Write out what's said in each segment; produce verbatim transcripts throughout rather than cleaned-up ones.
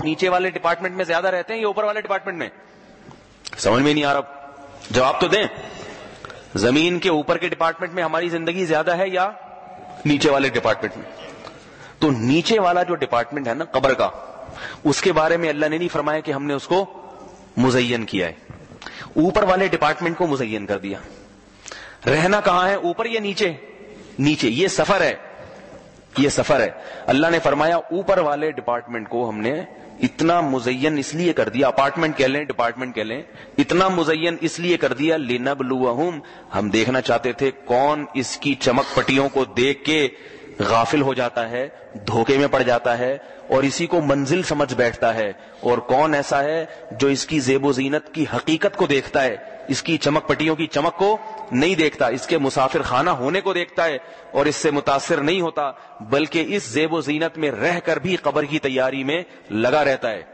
نیچے والے ڈپارٹمنٹ میں زیادہ رہتے ہیں یا اوپر والے ڈپارٹمنٹ میں؟ سمجھ میں نہیں آ رہا، جواب تو دیں. زمین کے اوپر کے ڈپارٹمنٹ میں ہماری زندگی زیادہ ہے یا نیچے والے ڈپارٹمنٹ میں؟ تو نیچے والا جو ڈپارٹمنٹ ہے نا قبر کا، اس کے بارے میں اللہ نے نہیں فرمایا کہ ہم نے اس کو مزین کیا ہے، اوپر والے ڈپارٹمنٹ کو مزین کر دیا. رہنا کہاں ہے، اوپر یا نیچے؟ نیچے. یہ سفر ہے، یہ سفر ہے. اللہ نے فرمایا اوپر والے ڈپارٹمنٹ کو ہم نے اتنا مزین اس لیے کر دیا، اپارٹمنٹ کہہ لیں ڈپارٹمنٹ کہہ لیں، اتنا مزین اس لیے کر دیا لنبلوہم، ہم دیکھنا چاہتے تھے کون اس کی چمک پٹیوں کو دیکھ کے غافل ہو جاتا ہے، دھوکے میں پڑ جاتا ہے اور اسی کو منزل سمجھ بیٹھتا ہے، اور کون ایسا ہے جو اس کی زیب و زینت کی حقیقت کو دیکھتا ہے، اس کی چمک پٹیوں کی چمک کو نہیں دیکھتا، اس کے مسافر خانہ ہونے کو دیکھتا ہے اور اس سے متاثر نہیں ہوتا، بلکہ اس زیب و زینت میں رہ کر بھی قبر کی تیاری میں لگا رہتا ہے.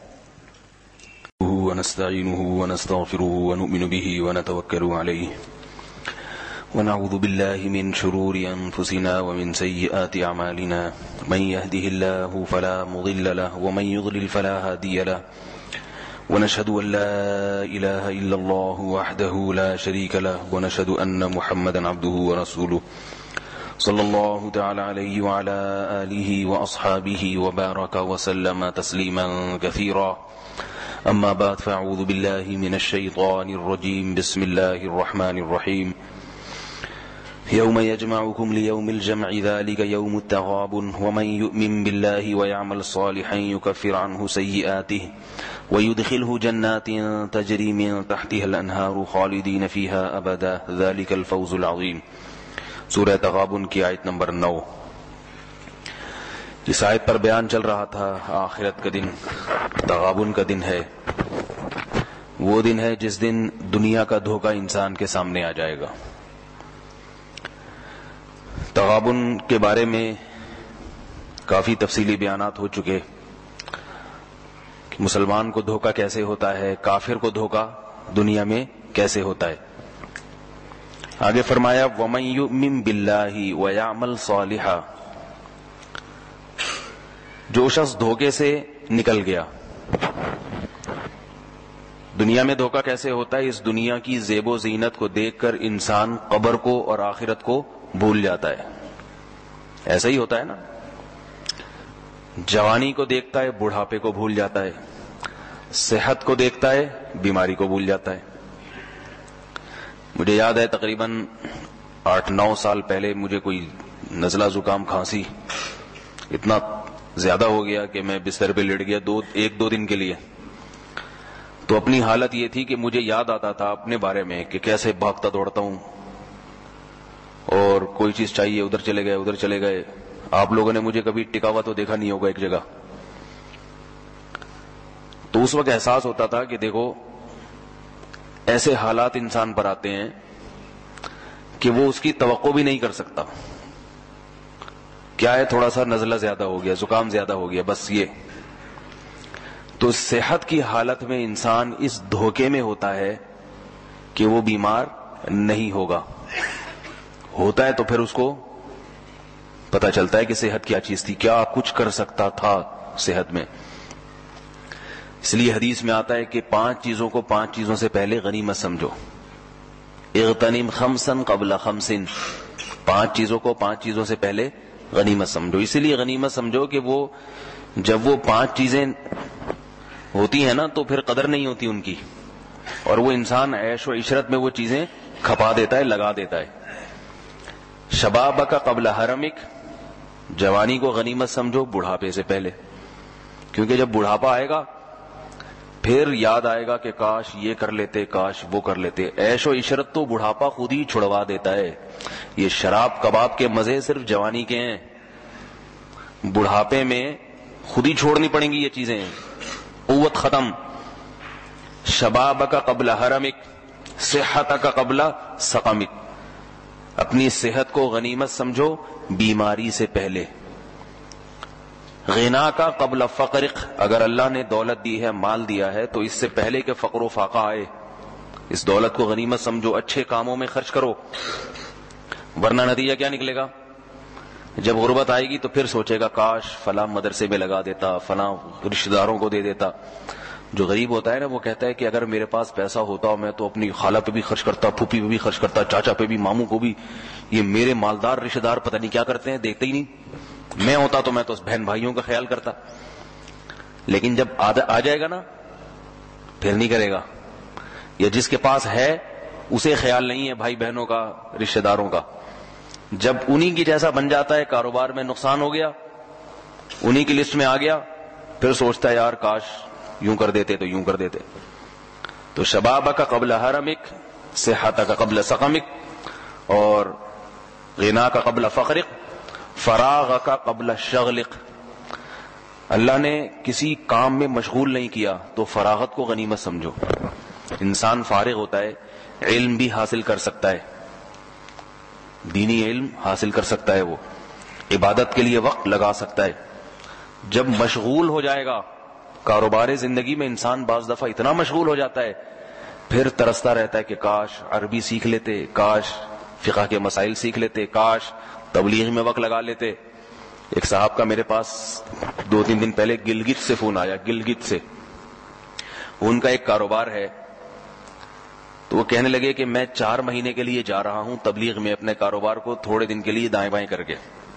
ونستعینہ ونستغفرہ ونؤمن بہ ونتوکل علیہ ونعوذ باللہ من شرور انفسنا ومن سیئات اعمالنا من یهده اللہ فلا مضل له ومن یضلل فلا هادی له ونشهد ان لا اله الا الله وحده لا شريك له ونشهد ان محمدا عبده ورسوله صلی اللہ تعالی علیہ وعلى آلہ واصحابہ وبارک وسلم تسلیما کثیرا. اما بعد فاعوذ باللہ من الشیطان الرجیم. بسم اللہ الرحمن الرحیم. يوم يجمعكم ليوم الجمع ذلك يوم التغابن ومن يؤمن بالله ويعمل صالحا يكفر عنه سيئاته ويدخله جنات تجري من تحتها الأنهار خالدين فيها أبدا ذلك الفوز العظيم. سورہ تغابن کی آیت نمبر نو. جس آیت پر بیان چل رہا تھا آخرت کا دن، تغابن کا دن ہے، وہ دن ہے جس دن دنیا کا دھوکہ انسان کے سامنے آ جائے گا. تغابن کے بارے میں کافی تفصیلی بیانات ہو چکے کہ مسلمان کو دھوکہ کیسے ہوتا ہے، کافر کو دھوکہ دنیا میں کیسے ہوتا ہے. آگے فرمایا وَمَن يُؤْمِن بِاللَّهِ وَيَعْمَلْ صَالِحًا، جو شخص دھوکے سے نکل گیا. دنیا میں دھوکہ کیسے ہوتا ہے؟ اس دنیا کی زیب و زینت کو دیکھ کر انسان قبر کو اور آخرت کو بھول جاتا ہے. ایسا ہی ہوتا ہے نا، جوانی کو دیکھتا ہے بڑھاپے کو بھول جاتا ہے، صحت کو دیکھتا ہے بیماری کو بھول جاتا ہے. مجھے یاد ہے تقریباً آٹھ نو سال پہلے مجھے کوئی نزلہ زکام کھانسی اتنا زیادہ ہو گیا کہ میں بستر پہ لیٹ گیا دو ایک دو دن کے لیے. تو اپنی حالت یہ تھی کہ مجھے یاد آتا تھا اپنے بارے میں کہ کیسے بھاگتا دوڑتا ہوں، اور کوئی چیز چاہیے ادھر چلے گئے ادھر چلے گئے. آپ لوگوں نے مجھے کبھی ٹکا ہوا تو دیکھا نہیں ہوگا ایک جگہ. تو اس وقت احساس ہوتا تھا کہ دیکھو ایسے حالات انسان پر آتے ہیں کہ وہ اس کی توقع بھی نہیں کر سکتا. کیا ہے، تھوڑا سا نزلہ زیادہ ہو گیا، زکام زیادہ ہو گیا، بس یہ. تو صحت کی حالت میں انسان اس دھوکے میں ہوتا ہے کہ وہ بیمار نہیں ہوگا. ہوتا ہے تو پھر اس کو پتہ چلتا ہے کہ صحت کیا چیز تھی، کیا کچھ کر سکتا تھا صحت میں. اس لیے حدیث میں آتا ہے کہ پانچ چیزوں کو پانچ چیزوں سے پہلے غنیمت سمجھو. اغتنم خمسا قبل خمس، پانچ چیزوں کو پانچ چیزوں سے پہلے غنیمت سمجھو. اسی لیے غنیمت سمجھو کہ وہ جب وہ پانچ چیزیں ہوتی ہیں نا تو پھر قدر نہیں ہوتی ان کی، اور وہ انسان عیش و عشرت میں وہ چیزیں کھپا دیتا ہے، لگا دیتا ہے. شبابک قبل حرمک، جوانی کو غنیمت سمجھو بڑھاپے سے پہلے، کیونکہ جب بڑھاپا آئے گا پھر یاد آئے گا کہ کاش یہ کر لیتے، کاش وہ کر لیتے. عیش و عشرت تو بڑھاپا خود ہی چھڑوا دیتا ہے. یہ شراب کباب کے مزے صرف جوانی کے ہیں، بڑھاپے میں خود ہی چھوڑنی پڑیں گی یہ چیزیں، قوت ختم. شبابک قبل حرمک، صحتک قبل سقمک، اپنی صحت کو غنیمت سمجھو بیماری سے پہلے. غنا کا قبل فقرق، اگر اللہ نے دولت دی ہے، مال دیا ہے، تو اس سے پہلے کہ فقر و فاقہ آئے اس دولت کو غنیمت سمجھو، اچھے کاموں میں خرچ کرو، ورنہ نتیجہ کیا نکلے گا؟ جب غربت آئے گی تو پھر سوچے گا کاش فلاں مدرسے میں لگا دیتا، فلاں رشتہ داروں کو دے دیتا. جو غریب ہوتا ہے نا وہ کہتا ہے کہ اگر میرے پاس پیسہ ہوتا میں تو اپنی خالہ پہ بھی خرچ کرتا، پھوپھی پہ بھی خرچ کرتا، چاچا پہ بھی، ماموں کو بھی. یہ میرے مالدار رشتہ دار پتہ نہیں کیا کرتے ہیں، دیکھتے ہی نہیں. میں ہوتا تو میں تو بہن بھائیوں کا خیال کرتا. لیکن جب آ جائے گا نا پھر نہیں کرے گا. یا جس کے پاس ہے اسے خیال نہیں ہے بھائی بہنوں کا، رشتہ داروں کا. جب انہی کی جیسا بن جاتا ہے، کاروبار میں نقصان ہو گیا، انہی کی لسٹ میں آ گیا، پھر سوچتا ہے یار کاش یوں کر دیتے تو یوں کر دیتے. تو شبابک قبل حرمک، صحتک قبل سقمک، اور غناک قبل فقرک، فراغک قبل شغلک. اللہ نے کسی کام میں مشغول نہیں کیا تو فراغت کو غنیمت سمجھو. انسان فارغ ہوتا ہے، علم بھی حاصل کر سکتا ہے، دینی علم حاصل کر سکتا ہے، وہ عبادت کے لیے وقت لگا سکتا ہے. جب مشغول ہو جائے گا کاروبار زندگی میں، انسان بعض دفعہ اتنا مشغول ہو جاتا ہے پھر ترستا رہتا ہے کہ کاش عربی سیکھ لیتے، کاش فقہ کے مسائل سیکھ لیتے، کاش تبلیغ میں وقت لگا لیتے. ایک صاحب کا میرے پاس دو تین دن پہلے گلگت سے فون آیا، گلگت سے. ان کا ایک کاروبار ہے، تو وہ کہنے لگے کہ میں چار مہینے کے لیے جا رہا ہوں تبلیغ میں اپنے کاروبار کو تھوڑے دن کے لیے دائیں بائیں کر کے.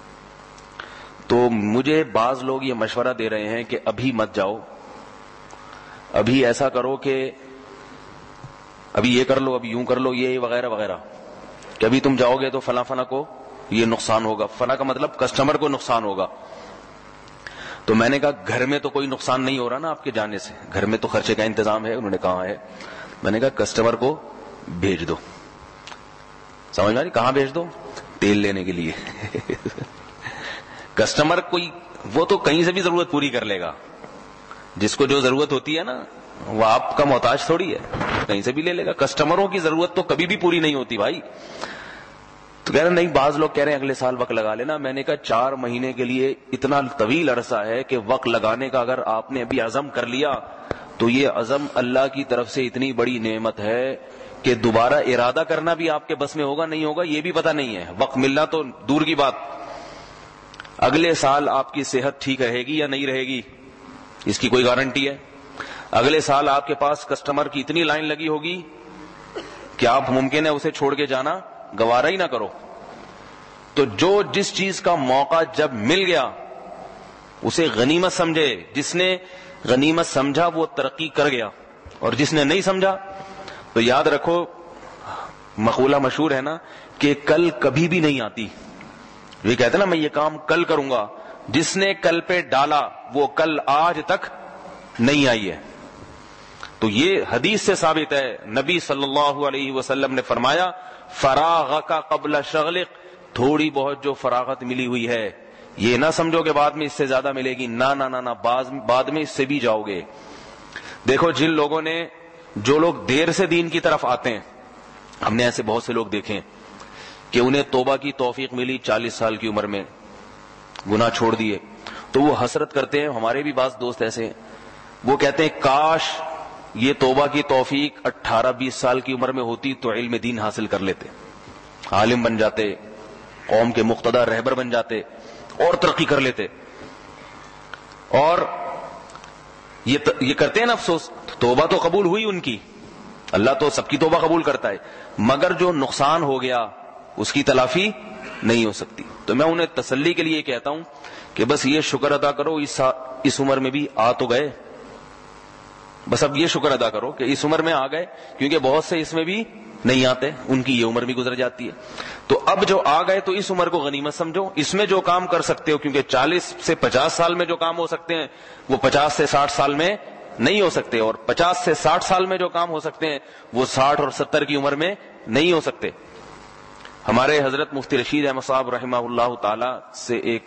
تو مجھے بعض لوگ یہ مشورہ دے رہے ہیں کہ ابھی مت جاؤ، ابھی ایسا کرو کہ ابھی یہ کر لو، ابھی یوں کر لو، یہ وغیرہ وغیرہ، کہ ابھی تم جاؤ گے تو فلاں فلاں کو یہ نقصان ہوگا. فلاں کا مطلب کسٹمر کو نقصان ہوگا. تو میں نے کہا گھر میں تو کوئی نقصان نہیں ہو رہا نا آپ کے جانے سے، گھر میں تو خرچے کا انتظام ہے. انہوں نے کہا ہے. میں نے کہا کسٹمر کو بھیج دو. سمجھ میں آئی؟ کہاں بھیج دو؟ تیل لینے کے لیے. کسٹمر کوئی وہ تو کہیں سے بھی ضرورت پوری کر لے گا. جس کو جو ضرورت ہوتی ہے نا وہ آپ کا محتاج تھوڑی ہے، کہیں سے بھی لے لے گا. کسٹمروں کی ضرورت تو کبھی بھی پوری نہیں ہوتی بھائی. تو کہہ رہے نہیں، بعض لوگ کہہ رہے ہیں اگلے سال وقت لگا لینا. میں نے کہا چار مہینے کے لیے اتنا طویل عرصہ ہے کہ وقت لگانے کا اگر آپ نے ابھی عزم کر لیا تو یہ عزم اللہ کی طرف سے اتنی بڑی نعمت ہے کہ دوبارہ ارادہ کرنا بھی آپ کے بس میں ہوگا نہیں ہوگا یہ بھی پتہ نہیں ہے. وقت ملنا تو دور کی بات، اگلے سال آپ کی صحت ٹھیک رہے گی یا نہیں رہے گی اس کی کوئی گارنٹی ہے؟ اگلے سال آپ کے پاس کسٹمر کی اتنی لائن لگی ہوگی کہ آپ ممکن ہے اسے چھوڑ کے جانا گوارا ہی نہ کرو. تو جو جس چیز کا موقع جب مل گیا اسے غنیمت سمجھے. جس نے غنیمت سمجھا وہ ترقی کر گیا، اور جس نے نہیں سمجھا تو یاد رکھو، مقولہ مشہور ہے نا کہ کل کبھی بھی نہیں آتی. یہ کہتے ہیں نا میں یہ کام کل کروں گا، جس نے کل پہ ڈالا وہ کل آج تک نہیں آئی ہے. تو یہ حدیث سے ثابت ہے. نبی صلی اللہ علیہ وسلم نے فرمایا فراغک قبل شغلک. تھوڑی بہت جو فراغت ملی ہوئی ہے یہ نہ سمجھو کہ بعد میں اس سے زیادہ ملے گی. نہ نہ نہ بعد میں اس سے بھی جاؤ گے. دیکھو جن لوگوں نے، جو لوگ دیر سے دین کی طرف آتے ہیں، ہم نے ایسے بہت سے لوگ دیکھے کہ انہیں توبہ کی توفیق ملی چالیس سال کی عمر میں، گناہ چھوڑ دیے، تو وہ حسرت کرتے ہیں. ہمارے بھی بعض دوست ایسے ہیں، وہ کہتے ہیں کاش یہ توبہ کی توفیق اٹھارہ بیس سال کی عمر میں ہوتی تو علم دین حاصل کر لیتے، عالم بن جاتے، قوم کے مقتدی رہبر بن جاتے اور ترقی کر لیتے. اور یہ یہ کرتے ہیں نا افسوس. توبہ تو قبول ہوئی ان کی، اللہ تو سب کی توبہ قبول کرتا ہے، مگر جو نقصان ہو گیا اس کی تلافی نہیں ہو سکتی. تو میں انہیں تسلی کے لیے کہتا ہوں کہ بس یہ شکر ادا کرو اس اس عمر میں بھی آ تو گئے. بس اب یہ شکر ادا کرو کہ اس عمر میں آ گئے، کیونکہ بہت سے اس میں بھی نہیں آتے، ان کی یہ عمر بھی گزر جاتی ہے. تو اب جو آ گئے تو اس عمر کو غنیمت سمجھو. اس میں جو کام کر سکتے ہو، کیونکہ چالیس سے پچاس سال میں جو کام ہو سکتے ہیں وہ پچاس سے ساٹھ سال میں نہیں ہو سکتے، اور پچاس سے ساٹھ سال میں جو کام ہو سکتے ہیں وہ ساٹھ اور ستر کی عمر میں نہیں ہو سکتے. ہمارے حضرت مفتی رشید احمد صاحب رحمہ اللہ تعالی سے ایک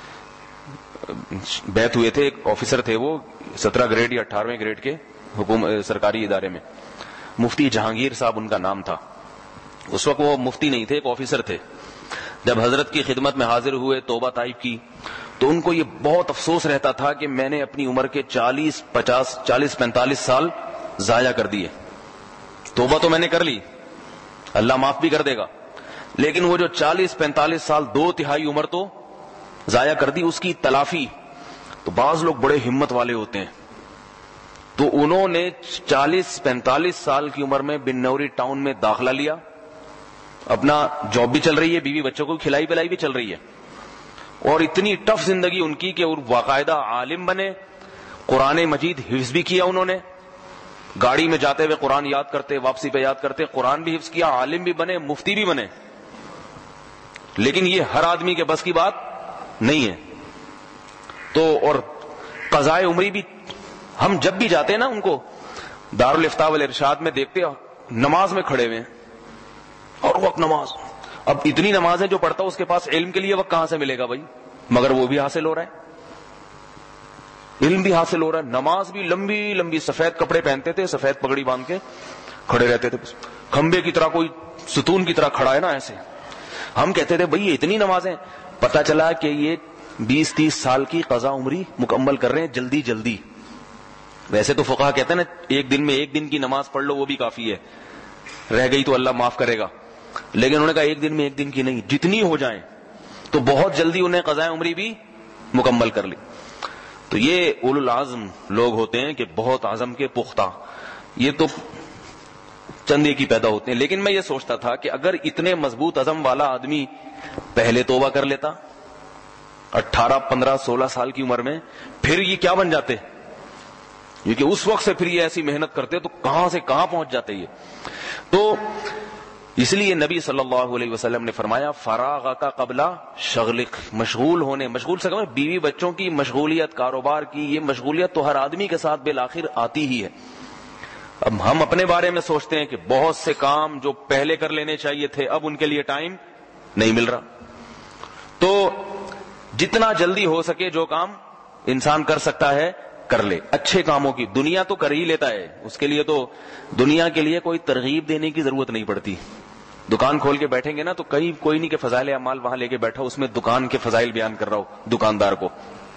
بیعت ہوئے تھے. ایک آفیسر تھے، وہ سترہ گریڈ یا اٹھارہویں گریڈ کے حکومت سرکاری ادارے میں. مفتی جہانگیر صاحب ان کا نام تھا. اس وقت وہ مفتی نہیں تھے، ایک آفیسر تھے. جب حضرت کی خدمت میں حاضر ہوئے، توبہ طائب کی، تو ان کو یہ بہت افسوس رہتا تھا کہ میں نے اپنی عمر کے چالیس پچاس چالیس پینتالیس سال ضائع کر دیے. توبہ تو میں نے کر لی، اللہ معاف بھی کر دے گا، لیکن وہ جو چالیس پینتالیس سال، دو تہائی عمر تو ضائع کر دی، اس کی تلافی. تو بعض لوگ بڑے ہمت والے ہوتے ہیں، تو انہوں نے چالیس پینتالیس سال کی عمر میں بن نوری ٹاؤن میں داخلہ لیا، اپنا جاب بھی چل رہی ہے، بیوی بچوں کو کھلائی پلائی بھی چل رہی ہے، اور اتنی ٹف زندگی ان کی کہ وہ باقاعدہ عالم بنے، قرآن مجید حفظ بھی کیا انہوں نے، گاڑی میں جاتے ہوئے قرآن یاد کرتے، واپسی پہ یاد کرتے، قرآن بھی حفظ کیا، عالم بھی بنے، مفتی بھی بنے. لیکن یہ ہر آدمی کے بس کی بات نہیں ہے. تو اور قضائے عمری بھی ہم جب بھی جاتے ہیں نا ان کو دارالافتاء والارشاد میں دیکھتے نماز میں کھڑے ہوئے اور وقت نماز. اب اتنی نمازیں جو پڑھتا اس کے پاس علم کے لیے وقت کہاں سے ملے گا بھائی؟ مگر وہ بھی حاصل ہو رہا ہے، علم بھی حاصل ہو رہا ہے. نماز بھی لمبی لمبی، سفید کپڑے پہنتے تھے، سفید پگڑی باندھ کے کھڑے رہتے تھے، کھمبے کی طرح، کوئی ستون کی طرح کھڑا ہے نا ایسے. ہم کہتے تھے بھائی یہ اتنی نمازیں. پتہ چلا کہ یہ بیس تیس سال کی قضا عمری مکمل کر رہے ہیں جلدی جلدی. ویسے تو فقہا کہتے ہیں نا ایک دن میں ایک دن کی نماز پڑھ لو وہ بھی کافی ہے، رہ گئی تو اللہ معاف کرے گا. لیکن انہوں نے کہا ایک دن میں ایک دن کی نہیں، جتنی ہو جائیں. تو بہت جلدی انہیں قضاء عمری بھی مکمل کر لی. تو یہ اولو العزم لوگ ہوتے ہیں کہ بہت عزم کے پختہ. یہ تو چند ایک ہی پیدا ہوتے ہیں. لیکن میں یہ سوچتا تھا کہ اگر اتنے مضبوط عزم والا آدمی پہلے توبہ کر لیتا اٹھارہ پندرہ سولہ سال کی عمر میں، پھر یہ کیا بن جاتے؟ کیونکہ اس وقت سے پھر یہ ایسی محنت کرتے تو کہاں سے کہاں پہنچ جاتے یہ. تو اس لیے نبی صلی اللہ علیہ وسلم نے فرمایا فراغ کا قبلہ شغلق، مشغول ہونے، مشغول سے کہا بیوی بچوں کی مشغولیت، کاروبار کی، یہ مشغولیت تو ہر آدمی کے ساتھ بالآخر آتی ہی ہے. اب ہم اپنے بارے میں سوچتے ہیں کہ بہت سے کام جو پہلے کر لینے چاہیے تھے اب ان کے لیے ٹائم نہیں مل رہا. تو جتنا جلدی ہو سکے جو کام انسان کر سکتا ہے کر لے. اچھے کاموں کی دنیا تو کر ہی لیتا ہے، اس کے لیے تو دنیا کے لیے کوئی ترغیب دینے کی ضرورت نہیں پڑتی. دکان کھول کے بیٹھیں گے نا تو کہیں کوئی نہیں کہ فضائل اعمال وہاں لے کے بیٹھا اس میں دکان کے فضائل بیان کر رہا ہو دکاندار کو،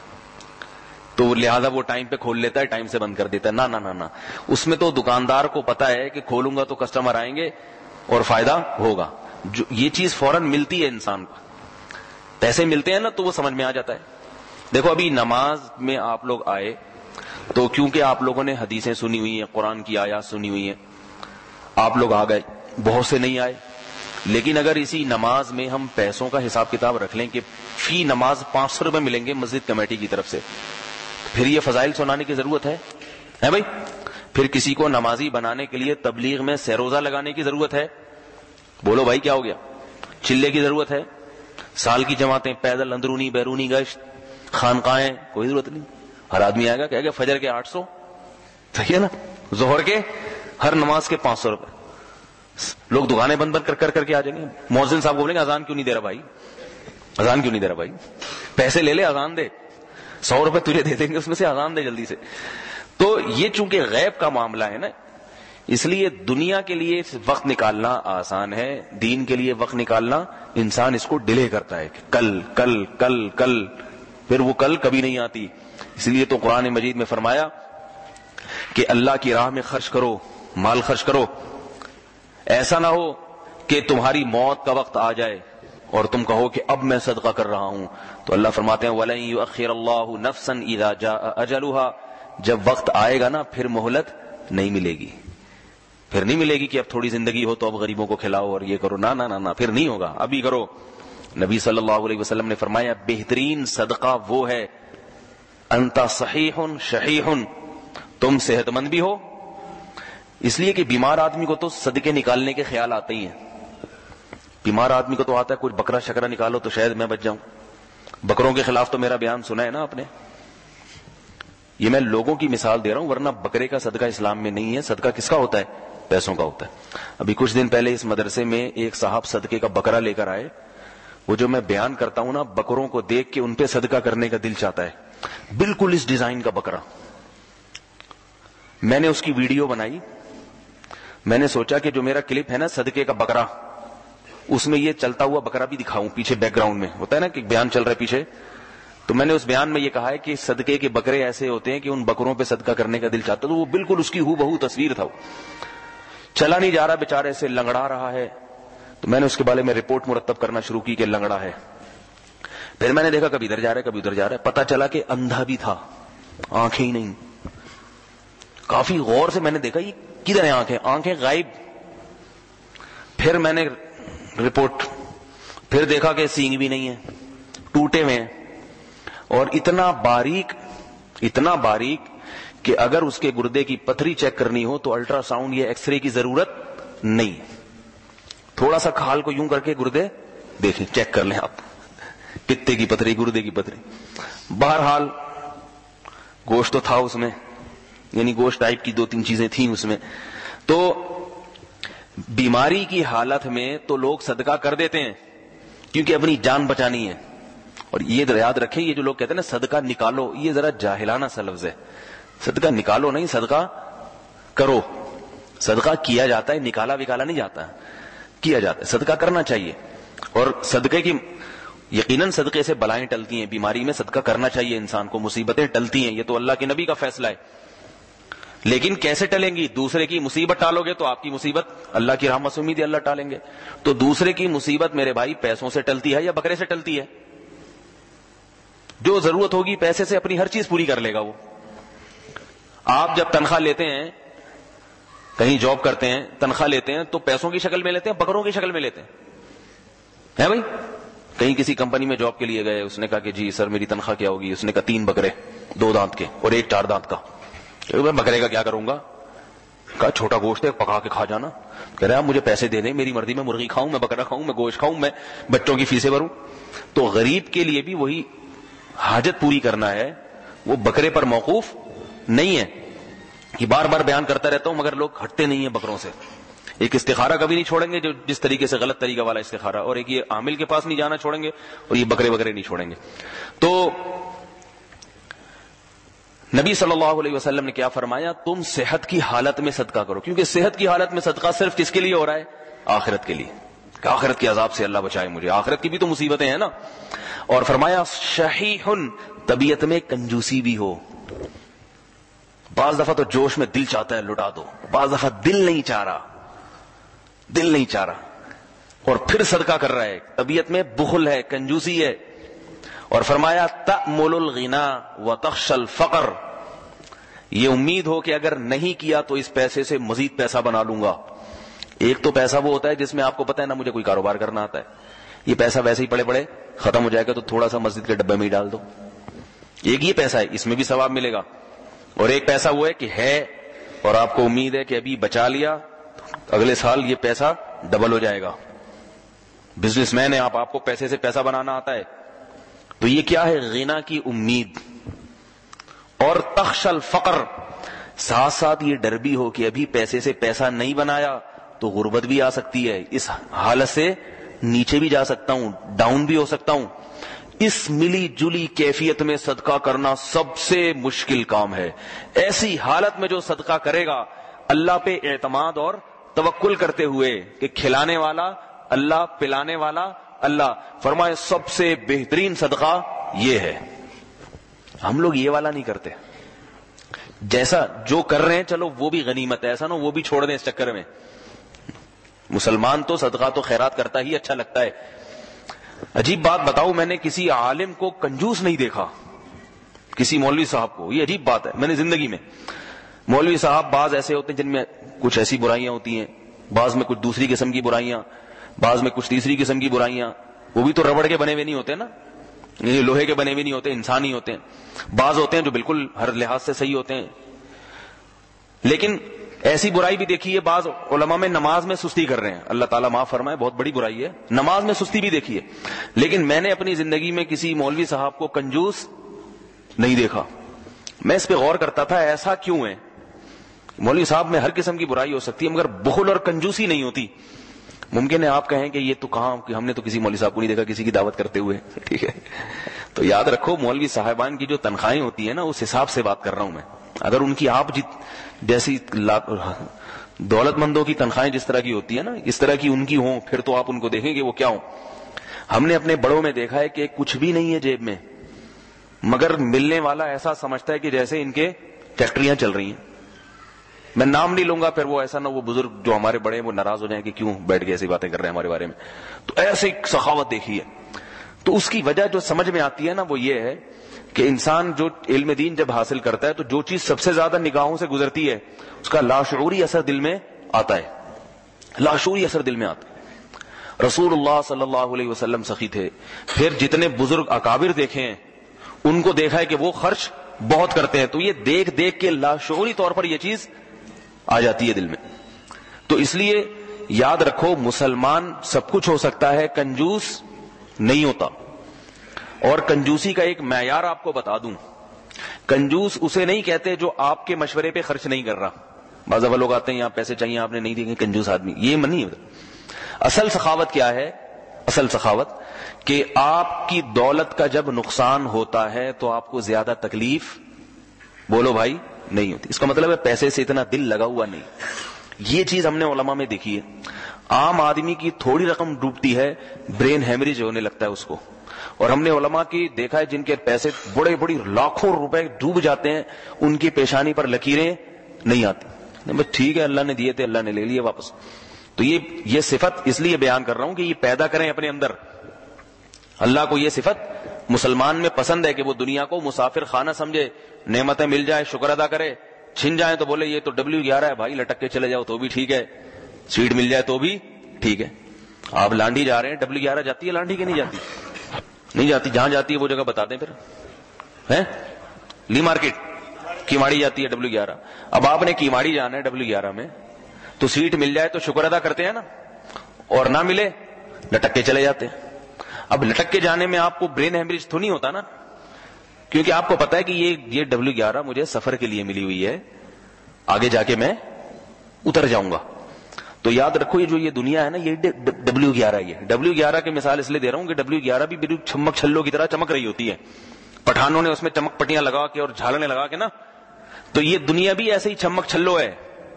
تو لہذا وہ ٹائم پہ کھول لیتا ہے، ٹائم سے بند کر دیتا ہے. نہ نہ نہ نہ اس میں تو دکاندار کو پتا ہے کہ کھولوں گا تو کسٹمر آئیں گے اور فائدہ ہوگا. جو یہ چیز فوراً ملتی ہے انسان کو، پیسے ملتے ہیں نا تو وہ سمجھ میں آ جاتا ہے. دیکھو ابھی نماز میں آپ لوگ آئے تو کیونکہ آپ لوگوں نے حدیثیں سنی ہوئی ہیں، قرآن کی آیات سنی ہوئی ہیں، آپ لوگ آ گئے. بہت سے نہیں آئے. لیکن اگر اسی نماز میں ہم پیسوں کا حساب کتاب رکھ لیں کہ فی نماز پانچ سو روپے ملیں گے مسجد کمیٹی کی طرف سے، پھر یہ فضائل سنانے کی ضرورت ہے ہے بھائی؟ پھر کسی کو نمازی بنانے کے لیے تبلیغ میں سیروزہ لگانے کی ضرورت ہے؟ بولو بھائی کیا ہو گیا؟ چلے کی ضرورت ہے؟ سال کی جماعتیں، پیدل اندرونی بیرونی گشت، خانقاہیں، کوئی ضرورت نہیں. ہر آدمی آئے گا کہے گا فجر کے آٹھ سو، صحیح ہے نا، ظہر کے ہر نماز کے پانچ سو روپے. لوگ دکانیں بند بند کر کر کر کے آ جائیں گے. مؤذن صاحب کو بولیں گے اذان کیوں نہیں دے رہا بھائی، اذان کیوں نہیں دے رہا بھائی، پیسے لے لے اذان دے، سو روپے تجھے دے دیں گے اس میں سے، اذان دے جلدی سے. تو یہ چونکہ غیب کا معاملہ ہے نا، اس لیے دنیا کے لیے وقت نکالنا آسان ہے، دین کے لیے وقت نکالنا انسان اس کو ڈیلے کرتا ہے کہ کل کل کل کل، پھر وہ کل کبھی نہیں آتی. اس لیے تو قرآن مجید میں فرمایا کہ اللہ کی راہ میں خرچ کرو، مال خرچ کرو. ایسا نہ ہو کہ تمہاری موت کا وقت آ جائے اور تم کہو کہ اب میں صدقہ کر رہا ہوں. تو اللہ فرماتے ہیں وَلَن يُؤَخِّرَ اللَّهُ نَفْسًا إِذَا جَاءَ أَجَلُهَا، جب وقت آئے گا نا پھر مہلت نہیں ملے گی. پھر نہیں ملے گی کہ اب تھوڑی زندگی ہو تو اب غریبوں کو کھلاؤ اور یہ کرو. نہ نہ نہ پھر نہیں ہوگا، ابھی کرو. نبی صلی اللہ علیہ وسلم نے فرمایا بہترین صدقہ وہ ہے انت صحیح شحیح، تم صحت مند بھی ہو. اس لیے کہ بیمار آدمی کو تو صدقے نکالنے کے خیال آتے ہی ہیں. بیمار آدمی کو تو آتا ہے کچھ بکرا شکرا نکالو تو شاید میں بچ جاؤں. بکروں کے خلاف تو میرا بیان سنا ہے نا آپ نے. یہ میں لوگوں کی مثال دے رہا ہوں، ورنہ بکرے کا صدقہ اسلام میں نہیں ہے. صدقہ کس کا ہوتا ہے؟ پیسوں کا ہوتا ہے. ابھی کچھ دن پہلے اس مدرسے میں ایک صاحب صدقے کا بکرا لے کر آئے. وہ جو میں بیان کرتا ہوں نا، بکروں کو دیکھ کے ان پہ صدقہ کرنے کا دل چاہتا ہے. بالکل اس ڈیزائن کا بکرا. میں نے اس کی ویڈیو بنائی. میں نے سوچا کہ جو میرا کلپ ہے نا صدقے کا بکرا، اس میں یہ چلتا ہوا بکرا بھی دکھاؤں. پیچھے بیک گراؤنڈ میں ہوتا ہے نا کہ بیان چل رہا ہے پیچھے، تو میں نے اس بیان میں یہ کہا ہے کہ صدقے کے بکرے ایسے ہوتے ہیں کہ ان بکروں پہ صدقہ کرنے کا دل چاہتا. تو وہ بالکل اس کی ہو بہو تصویر تھا. چلا نہیں جا رہا بیچارے سے، لنگڑا رہا ہے. تو میں نے اس کے بارے میں رپورٹ مرتب کرنا شروع کی کہ لنگڑا ہے. پھر میں نے دیکھا کبھی ادھر جا رہا ہے کبھی ادھر جا رہا ہے, پتا چلا کہ اندھا بھی تھا, آنکھیں ہی نہیں. کافی غور سے میں نے دیکھا یہ کدھر ہے آنکھیں, آنکھیں غائب. پھر میں نے رپورٹ, پھر دیکھا کہ سینگ بھی نہیں ہے, ٹوٹے ہوئے ہیں, اور اتنا باریک اتنا باریک کہ اگر اس کے گردے کی پتھری چیک کرنی ہو تو الٹرا ساؤنڈ یا ایکس رے کی ضرورت نہیں. تھوڑا سا کھال کو یوں کر کے گردے دیکھیں, چیک کر لیں آپ, پتے کی پتھری, گردے کی پتھری. بہرحال گوشت تو تھا اس میں, یعنی گوشت ٹائپ کی دو تین چیزیں تھیں اس میں. تو بیماری کی حالت میں تو لوگ صدقہ کر دیتے ہیں کیونکہ اپنی جان بچانی ہے. اور یہ یاد رکھیں, یہ جو لوگ کہتے ہیں نا صدقہ نکالو, یہ ذرا جاہلانہ سا لفظ ہے. صدقہ نکالو نہیں, صدقہ کرو. صدقہ کیا جاتا ہے, نکالا وکالا نہیں جاتا, کیا جاتا ہے. صدقہ کرنا چاہیے, اور صدقے کی یقیناً صدقے سے بلائیں ٹلتی ہیں. بیماری میں صدقہ کرنا چاہیے انسان کو, مصیبتیں ٹلتی ہیں, یہ تو اللہ کے نبی کا فیصلہ ہے. لیکن کیسے ٹلیں گی؟ دوسرے کی مصیبت ٹالو گے تو آپ کی مصیبت اللہ کی رحمت سے امید ہے اللہ ٹالیں گے. تو دوسرے کی مصیبت میرے بھائی پیسوں سے ٹلتی ہے یا بکرے سے ٹلتی ہے؟ جو ضرورت ہوگی پیسے سے اپنی ہر چیز پوری کر لے گا وہ. آپ جب تنخواہ لیتے ہیں, کہیں جاب کرتے ہیں, تنخواہ لیتے ہیں تو پیسوں کی شکل میں لیتے ہیں, بکروں کی شکل میں لیتے ہیں, ہے بھائی؟ کہیں کسی کمپنی میں جاب کے لیے گئے, اس نے کہا کہ جی سر میری تنخواہ کیا ہوگی؟ اس نے کہا تین بکرے, دو دانت کے اور ایک چار دانت کا. میں بکرے کا کیا کروں گا؟ کہا چھوٹا گوشت ہے, پکا کے کھا جانا. کہہ رہے آپ مجھے پیسے دے دیں, میری مرضی, میں مرغی کھاؤں, میں بکرا کھاؤں, میں گوشت کھاؤں, میں بچوں کی فیسیں بھروں. تو غریب کے لیے بھی وہی حاجت پوری کرنا ہے, وہ بکرے پر موقوف نہیں ہے. کہ بار بار بیان کرتا رہتا ہوں مگر لوگ ہٹتے نہیں ہیں بکروں سے. ایک استخارہ کبھی نہیں چھوڑیں گے جو جس طریقے سے غلط طریقہ والا استخارہ, اور ایک یہ عامل کے پاس نہیں جانا چھوڑیں گے, اور یہ بکرے بکرے نہیں چھوڑیں گے. تو نبی صلی اللہ علیہ وسلم نے کیا فرمایا؟ تم صحت کی حالت میں صدقہ کرو, کیونکہ صحت کی حالت میں صدقہ صرف کس کے لیے ہو رہا ہے؟ آخرت کے لیے, کہ آخرت کے عذاب سے اللہ بچائے مجھے, آخرت کی بھی تو مصیبتیں ہیں نا. اور فرمایا شحیح, طبیعت میں کنجوسی بھی ہو. بعض دفعہ تو جوش میں دل چاہتا ہے لٹا دو, بعض دفعہ دل نہیں چاہ رہا, دل نہیں چاہ رہا, اور پھر صدقہ کر رہا ہے. طبیعت میں بخل ہے, کنجوسی ہے. اور فرمایا تأمل الغنا وتخشى الفقر, یہ امید ہو کہ اگر نہیں کیا تو اس پیسے سے مزید پیسہ بنا لوں گا. ایک تو پیسہ وہ ہوتا ہے جس میں آپ کو پتہ ہے نا مجھے کوئی کاروبار کرنا آتا ہے, یہ پیسہ ویسے ہی پڑے پڑے ختم ہو جائے گا تو تھوڑا سا مسجد کے ڈبے میں ہی ڈال دو. ایک یہ پیسہ ہے, اس میں بھی ثواب ملے گا. اور ایک پیسہ وہ ہے کہ ہے اور آپ کو امید ہے کہ ابھی بچا لیا, اگلے سال یہ پیسہ ڈبل ہو جائے گا. بزنس مین ہے آپ, آپ کو پیسے سے پیسہ بنانا آتا ہے. تو یہ کیا ہے؟ غنا کی امید. اور تخشى الفقر, ساتھ ساتھ یہ ڈر بھی ہو کہ ابھی پیسے سے پیسہ نہیں بنایا تو غربت بھی آ سکتی ہے, اس حالت سے نیچے بھی جا سکتا ہوں, ڈاؤن بھی ہو سکتا ہوں. اس ملی جلی کیفیت میں صدقہ کرنا سب سے مشکل کام ہے. ایسی حالت میں جو صدقہ کرے گا اللہ پہ اعتماد اور توکل کرتے ہوئے کہ کھلانے والا اللہ, پلانے والا اللہ, فرمائے سب سے بہترین صدقہ یہ ہے. ہم لوگ یہ والا نہیں کرتے. جیسا جو کر رہے ہیں چلو وہ بھی غنیمت ہے, ایسا نہ وہ بھی چھوڑ دیں اس چکر میں. مسلمان تو صدقہ تو خیرات کرتا ہی اچھا لگتا ہے. عجیب بات بتاؤں, میں نے کسی عالم کو کنجوس نہیں دیکھا, کسی مولوی صاحب کو. یہ عجیب بات ہے, میں نے زندگی میں مولوی صاحب بعض ایسے ہوتے ہیں جن میں کچھ ایسی برائیاں ہوتی ہیں, بعض میں کچھ دوسری قسم کی برائیاں, بعض میں کچھ تیسری قسم کی برائیاں. وہ بھی تو ربڑ کے بنے ہوئے نہیں ہوتے نا, یہ لوہے کے بنے ہوئے نہیں ہوتے, انسانی ہوتے ہیں. بعض ہوتے ہیں جو بالکل ہر لحاظ سے صحیح ہوتے ہیں. لیکن ایسی برائی بھی دیکھی ہے, بعض علماء میں نماز میں سستی کر رہے ہیں, اللہ تعالیٰ معاف فرمائے, بہت بڑی برائی ہے, نماز میں سستی بھی دیکھی ہے. لیکن میں نے اپنی زندگی میں کسی مولوی صاحب کو کنجوس نہیں دیکھا. میں اس پہ غور کرتا تھا ایسا کیوں ہے. مولوی صاحب میں ہر قسم کی برائی ہو سکتی ہے مگر بخل اور کنجوسی نہیں ہوتی. ممکن ہے آپ کہیں کہ یہ تو کہاں, کہ ہم نے تو کسی مولوی صاحب کو نہیں دیکھا کسی کی دعوت کرتے ہوئے, ٹھیک ہے. تو یاد رکھو مولوی صاحبان کی جو تنخواہیں ہوتی ہیں نا اس حساب سے بات کر رہا ہوں میں. اگر ان کی آپ جت جیسی دولت مندوں کی تنخواہیں جس طرح کی ہوتی ہیں نا اس طرح کی ان کی ہوں پھر تو آپ ان کو دیکھیں گے وہ کیا ہوں. ہم نے اپنے بڑوں میں دیکھا ہے کہ کچھ بھی نہیں ہے جیب میں مگر ملنے والا ایسا سمجھتا ہے کہ جیسے ان کے فیکٹریاں چل رہی ہیں. میں نام نہیں لوں گا, پھر وہ ایسا نہ وہ بزرگ جو ہمارے بڑے ہیں وہ ناراض ہو جائیں کہ کیوں بیٹھ کے ایسی باتیں کر رہے ہیں ہمارے بارے میں. تو ایسے سخاوت دیکھی ہے. تو اس کی وجہ جو سمجھ میں آتی ہے نا وہ یہ ہے کہ انسان جو علم دین جب حاصل کرتا ہے تو جو چیز سب سے زیادہ نگاہوں سے گزرتی ہے اس کا لاشعوری اثر دل میں آتا ہے، لاشعوری اثر دل میں آتا ہے۔ رسول اللہ صلی اللہ علیہ وسلم سخی تھے، پھر جتنے بزرگ اکابر دیکھے ہیں ان کو دیکھا ہے کہ وہ خرچ بہت کرتے ہیں، تو یہ دیکھ دیکھ کے لاشعوری طور پر یہ چیز آ جاتی ہے دل میں۔ تو اس لیے یاد رکھو مسلمان سب کچھ ہو سکتا ہے، کنجوس نہیں ہوتا۔ اور کنجوسی کا ایک معیار آپ کو بتا دوں، کنجوس اسے نہیں کہتے جو آپ کے مشورے پہ خرچ نہیں کر رہا۔ بعض دفعہ لوگ آتے ہیں یہاں پیسے چاہیے آپ نے نہیں دیے، کنجوس آدمی، یہ نہیں ہوتا۔ اصل سخاوت کیا ہے؟ اصل سخاوت کہ آپ کی دولت کا جب نقصان ہوتا ہے تو آپ کو زیادہ تکلیف بولو بھائی نہیں ہوتی۔ اس کا مطلب ہے پیسے سے اتنا دل لگا ہوا نہیں۔ یہ چیز ہم نے علماء میں دیکھی ہے، عام آدمی کی تھوڑی رقم ڈوبتی ہے برین ہیمریج ہونے لگتا ہے اس کو، اور ہم نے علماء کی دیکھا ہے جن کے پیسے بڑے بڑی لاکھوں روپے ڈوب جاتے ہیں ان کی پیشانی پر لکیریں نہیں آتی، بس ٹھیک ہے اللہ نے دیے تھے اللہ نے لے لیے واپس۔ تو یہ یہ صفت اس لیے بیان کر رہا ہوں کہ یہ پیدا کریں اپنے اندر۔ اللہ کو یہ صفت مسلمان میں پسند ہے کہ وہ دنیا کو مسافر خانہ سمجھے، نعمتیں مل جائے شکر ادا کرے، چھن جائیں تو بولے یہ تو ڈبلیو گیارہ ہے بھائی لٹک کے چلے جاؤ تو بھی ٹھیک ہے، سیٹ مل جائے تو بھی ٹھیک ہے۔ آپ لانڈی جا رہے ہیں، ڈبلیو گیارہ جاتی ہے لانڈی کی نہیں جاتی؟ نہیں جاتی، جہاں جاتی ہے وہ جگہ بتا دیں پھر، ہے لی مارکیٹ کیواڑی جاتی ہے ڈبلیو گیارہ۔ اب آپ نے کیواڑی جانا ہے ڈبلیو گیارہ میں تو سیٹ مل جائے تو شکر ادا کرتے ہیں نا، اور نہ ملے لٹک کے چلے جاتے ہیں۔ اب لٹک کے جانے میں آپ کو برین ہیمریج تو نہیں ہوتا نا، کیونکہ آپ کو پتا ہے کہ یہ یہ ڈبلیو گیارہ مجھے سفر کے لیے ملی ہوئی ہے، آگے جا کے میں اتر جاؤں گا۔ تو یاد رکھو یہ جو یہ دنیا ہے نا یہ ڈبلیو گیارہ ہے۔ ڈبلیو گیارہ کی مثال اس لیے دے رہا ہوں کہ ڈبلیو گیارہ بھی بالکل چمک چھلوں کی طرح چمک رہی ہوتی ہے، پٹھانوں نے اس میں چمک پٹیاں لگا کے اور جھالنے لگا کے نا، تو یہ دنیا بھی ایسے ہی چمک چھلو ہے،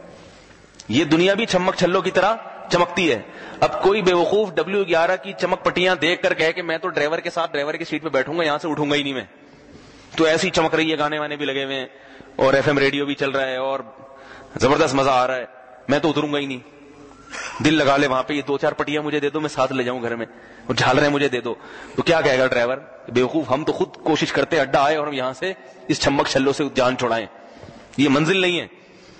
یہ دنیا بھی چمک چھلوں کی طرح چمکتی ہے۔ اب کوئی بیوقوف ڈبلیو گیارہ کی چمک پٹیاں دیکھ کر کہے کہ میں تو ڈرائیور کے ساتھ ڈرائیور کی سیٹ پہ بیٹھوں گا، یہاں سے اٹھوں گا ہی نہیں میں، تو ایسی چمک رہی ہے، گانے وانے بھی لگے ہوئے ہیں اور ایف ایم ریڈیو بھی چل رہا ہے اور زبردست مزہ آ رہا ہے، میں تو اتروں گا ہی نہیں۔ دل لگا لے وہاں پہ، یہ دو چار پٹیاں مجھے دے دو میں ساتھ لے جاؤں گھر میں، اور جھال رہے مجھے دے دو، تو کیا کہے گا ڈرائیور؟ بیوقوف ہم تو خود کوشش کرتے اڈا آئے اور ہم یہاں سے اس چمک چھلوں سے جان چھڑائیں، یہ منزل نہیں ہے۔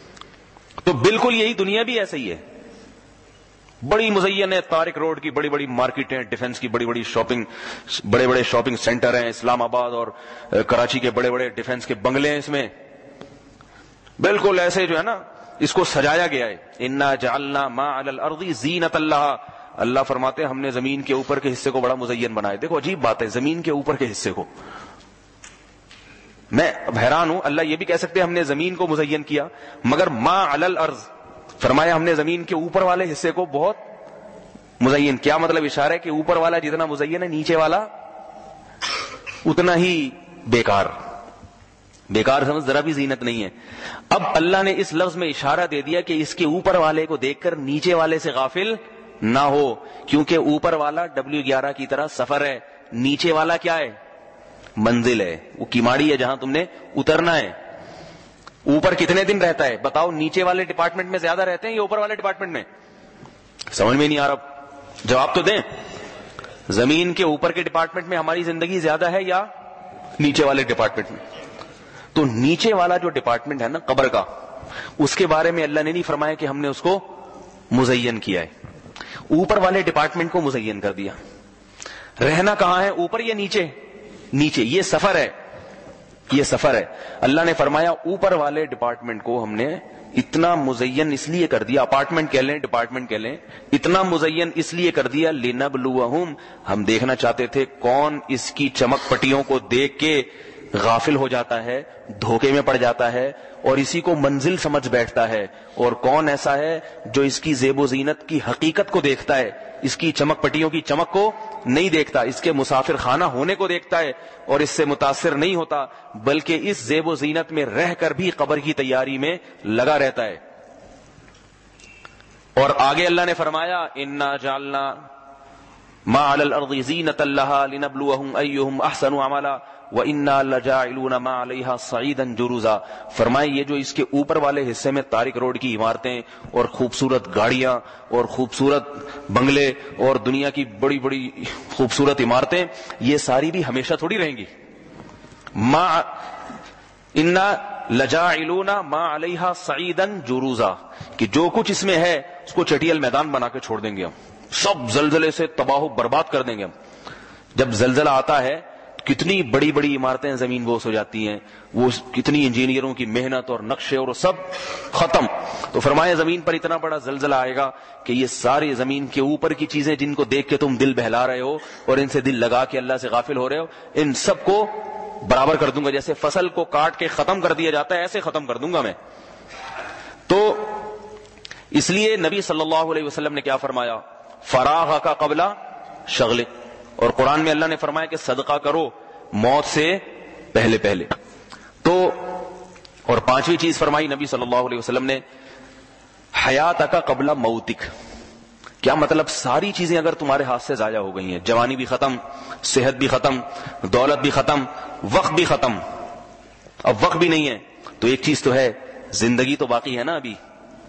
تو بالکل یہی دنیا بھی ایسے ہی ہے، بڑی مزین ہے، طارق روڈ کی بڑی بڑی مارکیٹیں، ڈیفنس کی بڑی بڑی شاپنگ، بڑے بڑے شاپنگ سینٹر ہیں، اسلام آباد اور کراچی کے بڑے بڑے ڈیفنس کے بنگلے ہیں، اس میں بالکل ایسے جو ہے نا اس کو سجایا گیا ہے۔ انا جعلنا ما علی الارض زینۃ لہا، اللہ فرماتے ہیں ہم نے زمین کے اوپر کے حصے کو بڑا مزین بنایا۔ دیکھو عجیب بات ہے، زمین کے اوپر کے حصے کو، میں حیران ہوں، اللہ یہ بھی کہہ سکتے ہم نے زمین کو مزین کیا، مگر ما علی الارض فرمایا ہم نے زمین کے اوپر والے حصے کو بہت مزین کیا۔ مطلب اشارہ ہے کہ اوپر والا جتنا مزین ہے نیچے والا اتنا ہی بیکار، بیکار سمجھ ذرا بھی زینت نہیں ہے۔ اب اللہ نے اس لفظ میں اشارہ دے دیا کہ اس کے اوپر والے کو دیکھ کر نیچے والے سے غافل نہ ہو، کیونکہ اوپر والا ڈبلیو گیارہ کی طرح سفر ہے، نیچے والا کیا ہے؟ منزل ہے، وہ کیماڑی ہے جہاں تم نے اترنا ہے۔ اوپر کتنے دن رہتا ہے بتاؤ؟ نیچے والے ڈپارٹمنٹ میں زیادہ رہتے ہیں یا اوپر والے ڈپارٹمنٹ میں؟ سمجھ میں نہیں آ رہا، جواب تو دیں۔ زمین کے اوپر کے ڈپارٹمنٹ میں ہماری زندگی زیادہ ہے یا نیچے والے ڈپارٹمنٹ میں؟ تو نیچے والا جو ڈپارٹمنٹ ہے نا قبر کا، اس کے بارے میں اللہ نے نہیں فرمایا کہ ہم نے اس کو مزین کیا ہے، اوپر والے ڈپارٹمنٹ کو مزین کر دیا۔ رہنا کہاں ہے، اوپر یا نیچے؟ نیچے، یہ سفر ہے، یہ سفر ہے۔ اللہ نے فرمایا اوپر والے ڈپارٹمنٹ کو ہم نے اتنا مزین اس لیے کر دیا، اپارٹمنٹ کہہ لیں ڈپارٹمنٹ کہہ لیں، اتنا مزین اس لیے کر دیا لنبلوہم، ہم دیکھنا چاہتے تھے کون اس کی چمک پٹیوں کو دیکھ کے غافل ہو جاتا ہے، دھوکے میں پڑ جاتا ہے اور اسی کو منزل سمجھ بیٹھتا ہے، اور کون ایسا ہے جو اس کی زیب و زینت کی حقیقت کو دیکھتا ہے، اس کی چمک پٹیوں کی چمک کو نہیں دیکھتا، اس کے مسافر خانہ ہونے کو دیکھتا ہے اور اس سے متاثر نہیں ہوتا، بلکہ اس زیب و زینت میں رہ کر بھی قبر کی تیاری میں لگا رہتا ہے۔ اور آگے اللہ نے فرمایا انا جعلنا ما علی الارض زینۃ لها لنبلوہم ایہم احسن عملا وَإِنَّا لَجَاعِلُونَ مَا عَلَيْهَا صَعِيدًا جُرُزًا. فرمائے یہ جو اس کے اوپر والے حصے میں تارک روڈ کی عمارتیں اور خوبصورت گاڑیاں اور خوبصورت بنگلے اور دنیا کی بڑی بڑی خوبصورت عمارتیں، یہ ساری بھی ہمیشہ تھوڑی رہیں گی. ما اِنَّا لَجَاعِلُونَ مَا عَلَيْهَا صَعِيدًا جُرُزًا، کہ جو کچھ اس میں ہے اس کو چٹیل میدان بنا کے چھوڑ دیں گے ہم، سب زلزلے سے تباہ و برباد کر دیں گے ہم. جب زلزلہ آتا ہے کتنی بڑی بڑی عمارتیں زمین بوس ہو جاتی ہیں، وہ کتنی انجینئروں کی محنت اور نقشے اور سب ختم. تو فرمایا زمین پر اتنا بڑا زلزلہ آئے گا کہ یہ ساری زمین کے اوپر کی چیزیں جن کو دیکھ کے تم دل بہلا رہے ہو اور ان سے دل لگا کے اللہ سے غافل ہو رہے ہو، ان سب کو برابر کر دوں گا. جیسے فصل کو کاٹ کے ختم کر دیا جاتا ہے ایسے ختم کر دوں گا میں. تو اس لیے نبی صلی اللہ علیہ وسلم نے کیا فرمایا، فراغ کا قبل شغلک. اور قرآن میں اللہ نے فرمایا کہ صدقہ کرو موت سے پہلے پہلے. تو اور پانچویں چیز فرمائی نبی صلی اللہ علیہ وسلم نے، حیات کا قبل موتک. کیا مطلب، ساری چیزیں اگر تمہارے ہاتھ سے ضائع ہو گئی ہیں، جوانی بھی ختم، صحت بھی ختم، دولت بھی ختم، وقت بھی ختم، اب وقت بھی نہیں ہے، تو ایک چیز تو ہے، زندگی تو باقی ہے نا ابھی.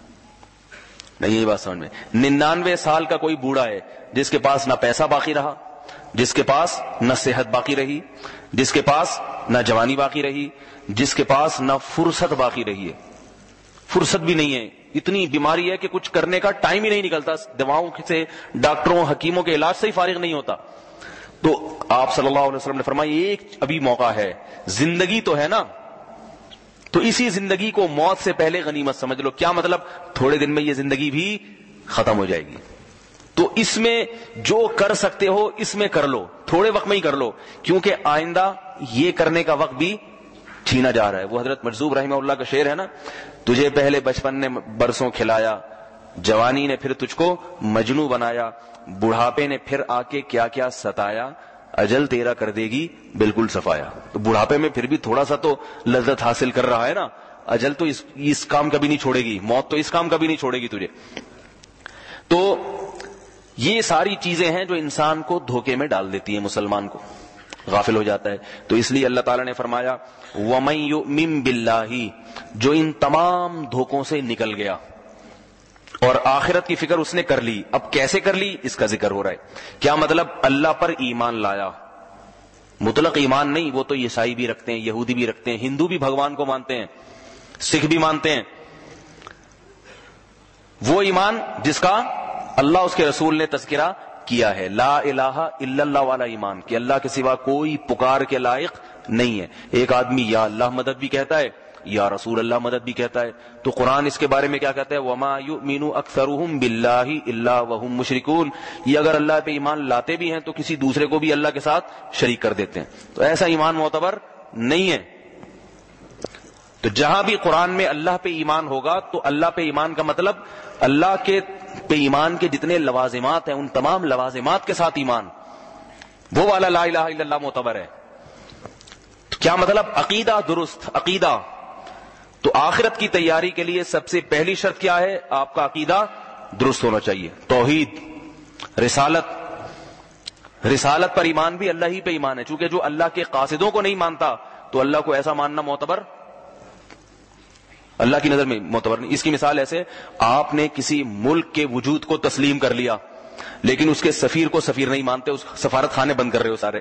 نہیں یہی بات سمجھ میں، ننانوے سال کا کوئی بوڑھا ہے جس کے پاس نہ پیسہ باقی رہا، جس کے پاس نہ صحت باقی رہی، جس کے پاس نہ جوانی باقی رہی، جس کے پاس نہ فرصت باقی رہی ہے. فرصت بھی نہیں ہے، اتنی بیماری ہے کہ کچھ کرنے کا ٹائم ہی نہیں نکلتا، دواؤں سے، ڈاکٹروں حکیموں کے علاج سے ہی فارغ نہیں ہوتا. تو آپ صلی اللہ علیہ وسلم نے فرمایا ایک ابھی موقع ہے، زندگی تو ہے نا، تو اسی زندگی کو موت سے پہلے غنیمت سمجھ لو. کیا مطلب، تھوڑے دن میں یہ زندگی بھی ختم ہو جائے گی، تو اس میں جو کر سکتے ہو اس میں کر لو، تھوڑے وقت میں ہی کر لو، کیونکہ آئندہ یہ کرنے کا وقت بھی چھینا جا رہا ہے. وہ حضرت مجذوب رحمہ اللہ کا شعر ہے نا، تجھے پہلے بچپن نے برسوں کھلایا، جوانی نے پھر تجھ کو مجنو بنایا، بڑھاپے نے پھر آ کے کیا کیا ستایا، اجل تیرا کر دے گی بالکل صفایا. تو بڑھاپے میں پھر بھی تھوڑا سا تو لذت حاصل کر رہا ہے نا، اجل تو اس, اس کام کبھی نہیں چھوڑے گی، موت تو اس کام کبھی نہیں چھوڑے گی تجھے. تو یہ ساری چیزیں ہیں جو انسان کو دھوکے میں ڈال دیتی ہیں، مسلمان کو غافل ہو جاتا ہے. تو اس لیے اللہ تعالیٰ نے فرمایا وَمَن يُؤْمِن بِاللَّهِ، جو ان تمام دھوکوں سے نکل گیا اور آخرت کی فکر اس نے کر لی. اب کیسے کر لی اس کا ذکر ہو رہا ہے. کیا مطلب، اللہ پر ایمان لایا، مطلق ایمان نہیں، وہ تو عیسائی بھی رکھتے ہیں، یہودی بھی رکھتے ہیں، ہندو بھی بھگوان کو مانتے ہیں، سکھ بھی مانتے ہیں. وہ ایمان جس کا اللہ اس کے رسول نے تذکرہ کیا ہے، لا الہ الا اللہ والا ایمان، کہ اللہ کے سوا کوئی پکار کے لائق نہیں ہے. ایک آدمی یا اللہ مدد بھی کہتا ہے، یا رسول اللہ مدد بھی کہتا ہے. تو قرآن اس کے بارے میں کیا کہتا ہے، وَمَا يُؤْمِنُ أَكْثَرُهُمْ بِاللَّهِ إِلَّا وَهُمْ مُشْرِكُونَ. یہ اگر اللہ پہ ایمان لاتے بھی ہیں تو کسی دوسرے کو بھی اللہ کے ساتھ شریک کر دیتے ہیں. تو ایسا ایمان معتبر نہیں ہے. تو جہاں بھی قرآن میں اللہ پہ ایمان ہوگا تو اللہ پہ ایمان کا مطلب اللہ کے پہ ایمان کے جتنے لوازمات ہیں ان تمام لوازمات کے ساتھ ایمان، وہ والا لا الہ الا اللہ معتبر ہے. تو کیا مطلب، عقیدہ درست. عقیدہ تو آخرت کی تیاری کے لیے سب سے پہلی شرط کیا ہے، آپ کا عقیدہ درست ہونا چاہیے. توحید، رسالت، رسالت پر ایمان بھی اللہ ہی پہ ایمان ہے، چونکہ جو اللہ کے قاصدوں کو نہیں مانتا تو اللہ کو ایسا ماننا معتبر، اللہ کی نظر میں معتبر نہیں. اس کی مثال ایسے، آپ نے کسی ملک کے وجود کو تسلیم کر لیا لیکن اس کے سفیر کو سفیر نہیں مانتے، اس سفارت خانے بند کر رہے ہو سارے،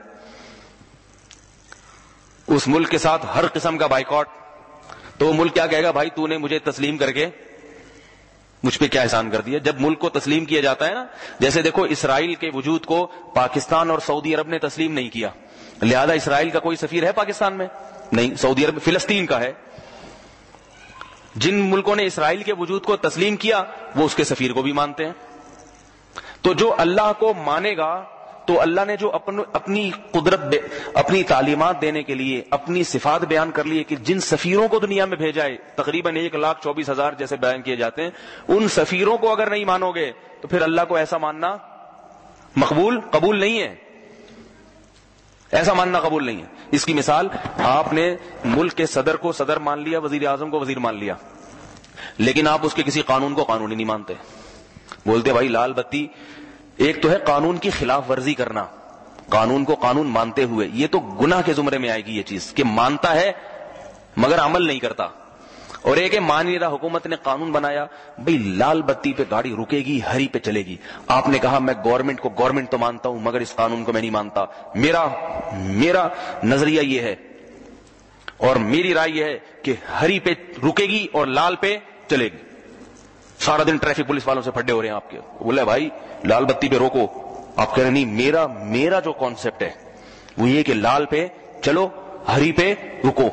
اس ملک کے ساتھ ہر قسم کا بائیکاٹ. تو وہ ملک کیا کہے گا، بھائی تو نے مجھے تسلیم کر کے مجھ پہ کیا احسان کر دیا. جب ملک کو تسلیم کیا جاتا ہے نا، جیسے دیکھو اسرائیل کے وجود کو پاکستان اور سعودی عرب نے تسلیم نہیں کیا، لہذا اسرائیل کا کوئی سفیر ہے پاکستان میں نہیں، سعودی عرب فلسطین کا ہے. جن ملکوں نے اسرائیل کے وجود کو تسلیم کیا وہ اس کے سفیر کو بھی مانتے ہیں. تو جو اللہ کو مانے گا تو اللہ نے جو اپن اپنی قدرت، اپنی تعلیمات دینے کے لیے اپنی صفات بیان کر لی ہے، کہ جن سفیروں کو دنیا میں بھیجا ہے تقریباً ایک لاکھ چوبیس ہزار جیسے بیان کیے جاتے ہیں، ان سفیروں کو اگر نہیں مانو گے تو پھر اللہ کو ایسا ماننا مقبول قبول نہیں ہے، ایسا ماننا قبول نہیں ہے. اس کی مثال، آپ نے ملک کے صدر کو صدر مان لیا، وزیر اعظم کو وزیر مان لیا، لیکن آپ اس کے کسی قانون کو قانون ہی نہیں مانتے. بولتے بھائی لال بتی ایک تو ہے قانون کی خلاف ورزی کرنا، قانون کو قانون مانتے ہوئے، یہ تو گناہ کے زمرے میں آئے گی یہ چیز کہ مانتا ہے مگر عمل نہیں کرتا. اور ایک ہے مان نہیں رہا، حکومت نے قانون بنایا بھئی لال بتی پہ گاڑی رکے گی، ہری پہ چلے گی. آپ نے کہا میں گورنمنٹ کو گورنمنٹ تو مانتا ہوں مگر اس قانون کو میں نہیں مانتا، میرا میرا نظریہ یہ ہے اور میری رائے یہ ہے کہ ہری پہ رکے گی اور لال پہ چلے گی. سارا دن ٹریفک پولیس والوں سے پھڈے ہو رہے ہیں آپ کے، بولے بھائی لال بتی پہ روکو، آپ کہہ رہے نہیں، میرا میرا جو کانسیپٹ ہے وہ یہ کہ لال پہ چلو ہری پہ رکو.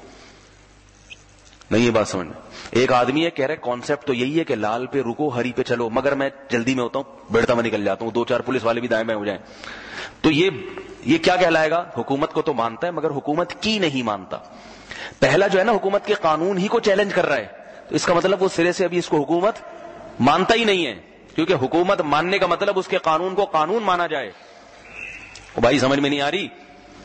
نہیں یہ بات سمجھ میں. ایک آدمی ہے کہہ رہے کانسیپٹ تو یہی ہے کہ لال پہ رکو ہری پہ چلو، مگر میں جلدی میں ہوتا ہوں، بیٹھتا میں نکل جاتا ہوں، دو چار پولیس والے بھی دائیں بائیں ہو جائیں. تو یہ یہ کیا کہلائے گا؟ حکومت کو تو مانتا ہے مگر حکومت کی نہیں مانتا. پہلا جو ہے نا حکومت کے قانون ہی کو چیلنج کر رہا ہے، تو اس کا مطلب وہ سرے سے ابھی اس کو حکومت مانتا ہی نہیں ہے، کیونکہ حکومت ماننے کا مطلب اس کے قانون کو قانون مانا جائے. بھائی سمجھ میں نہیں آ رہی؟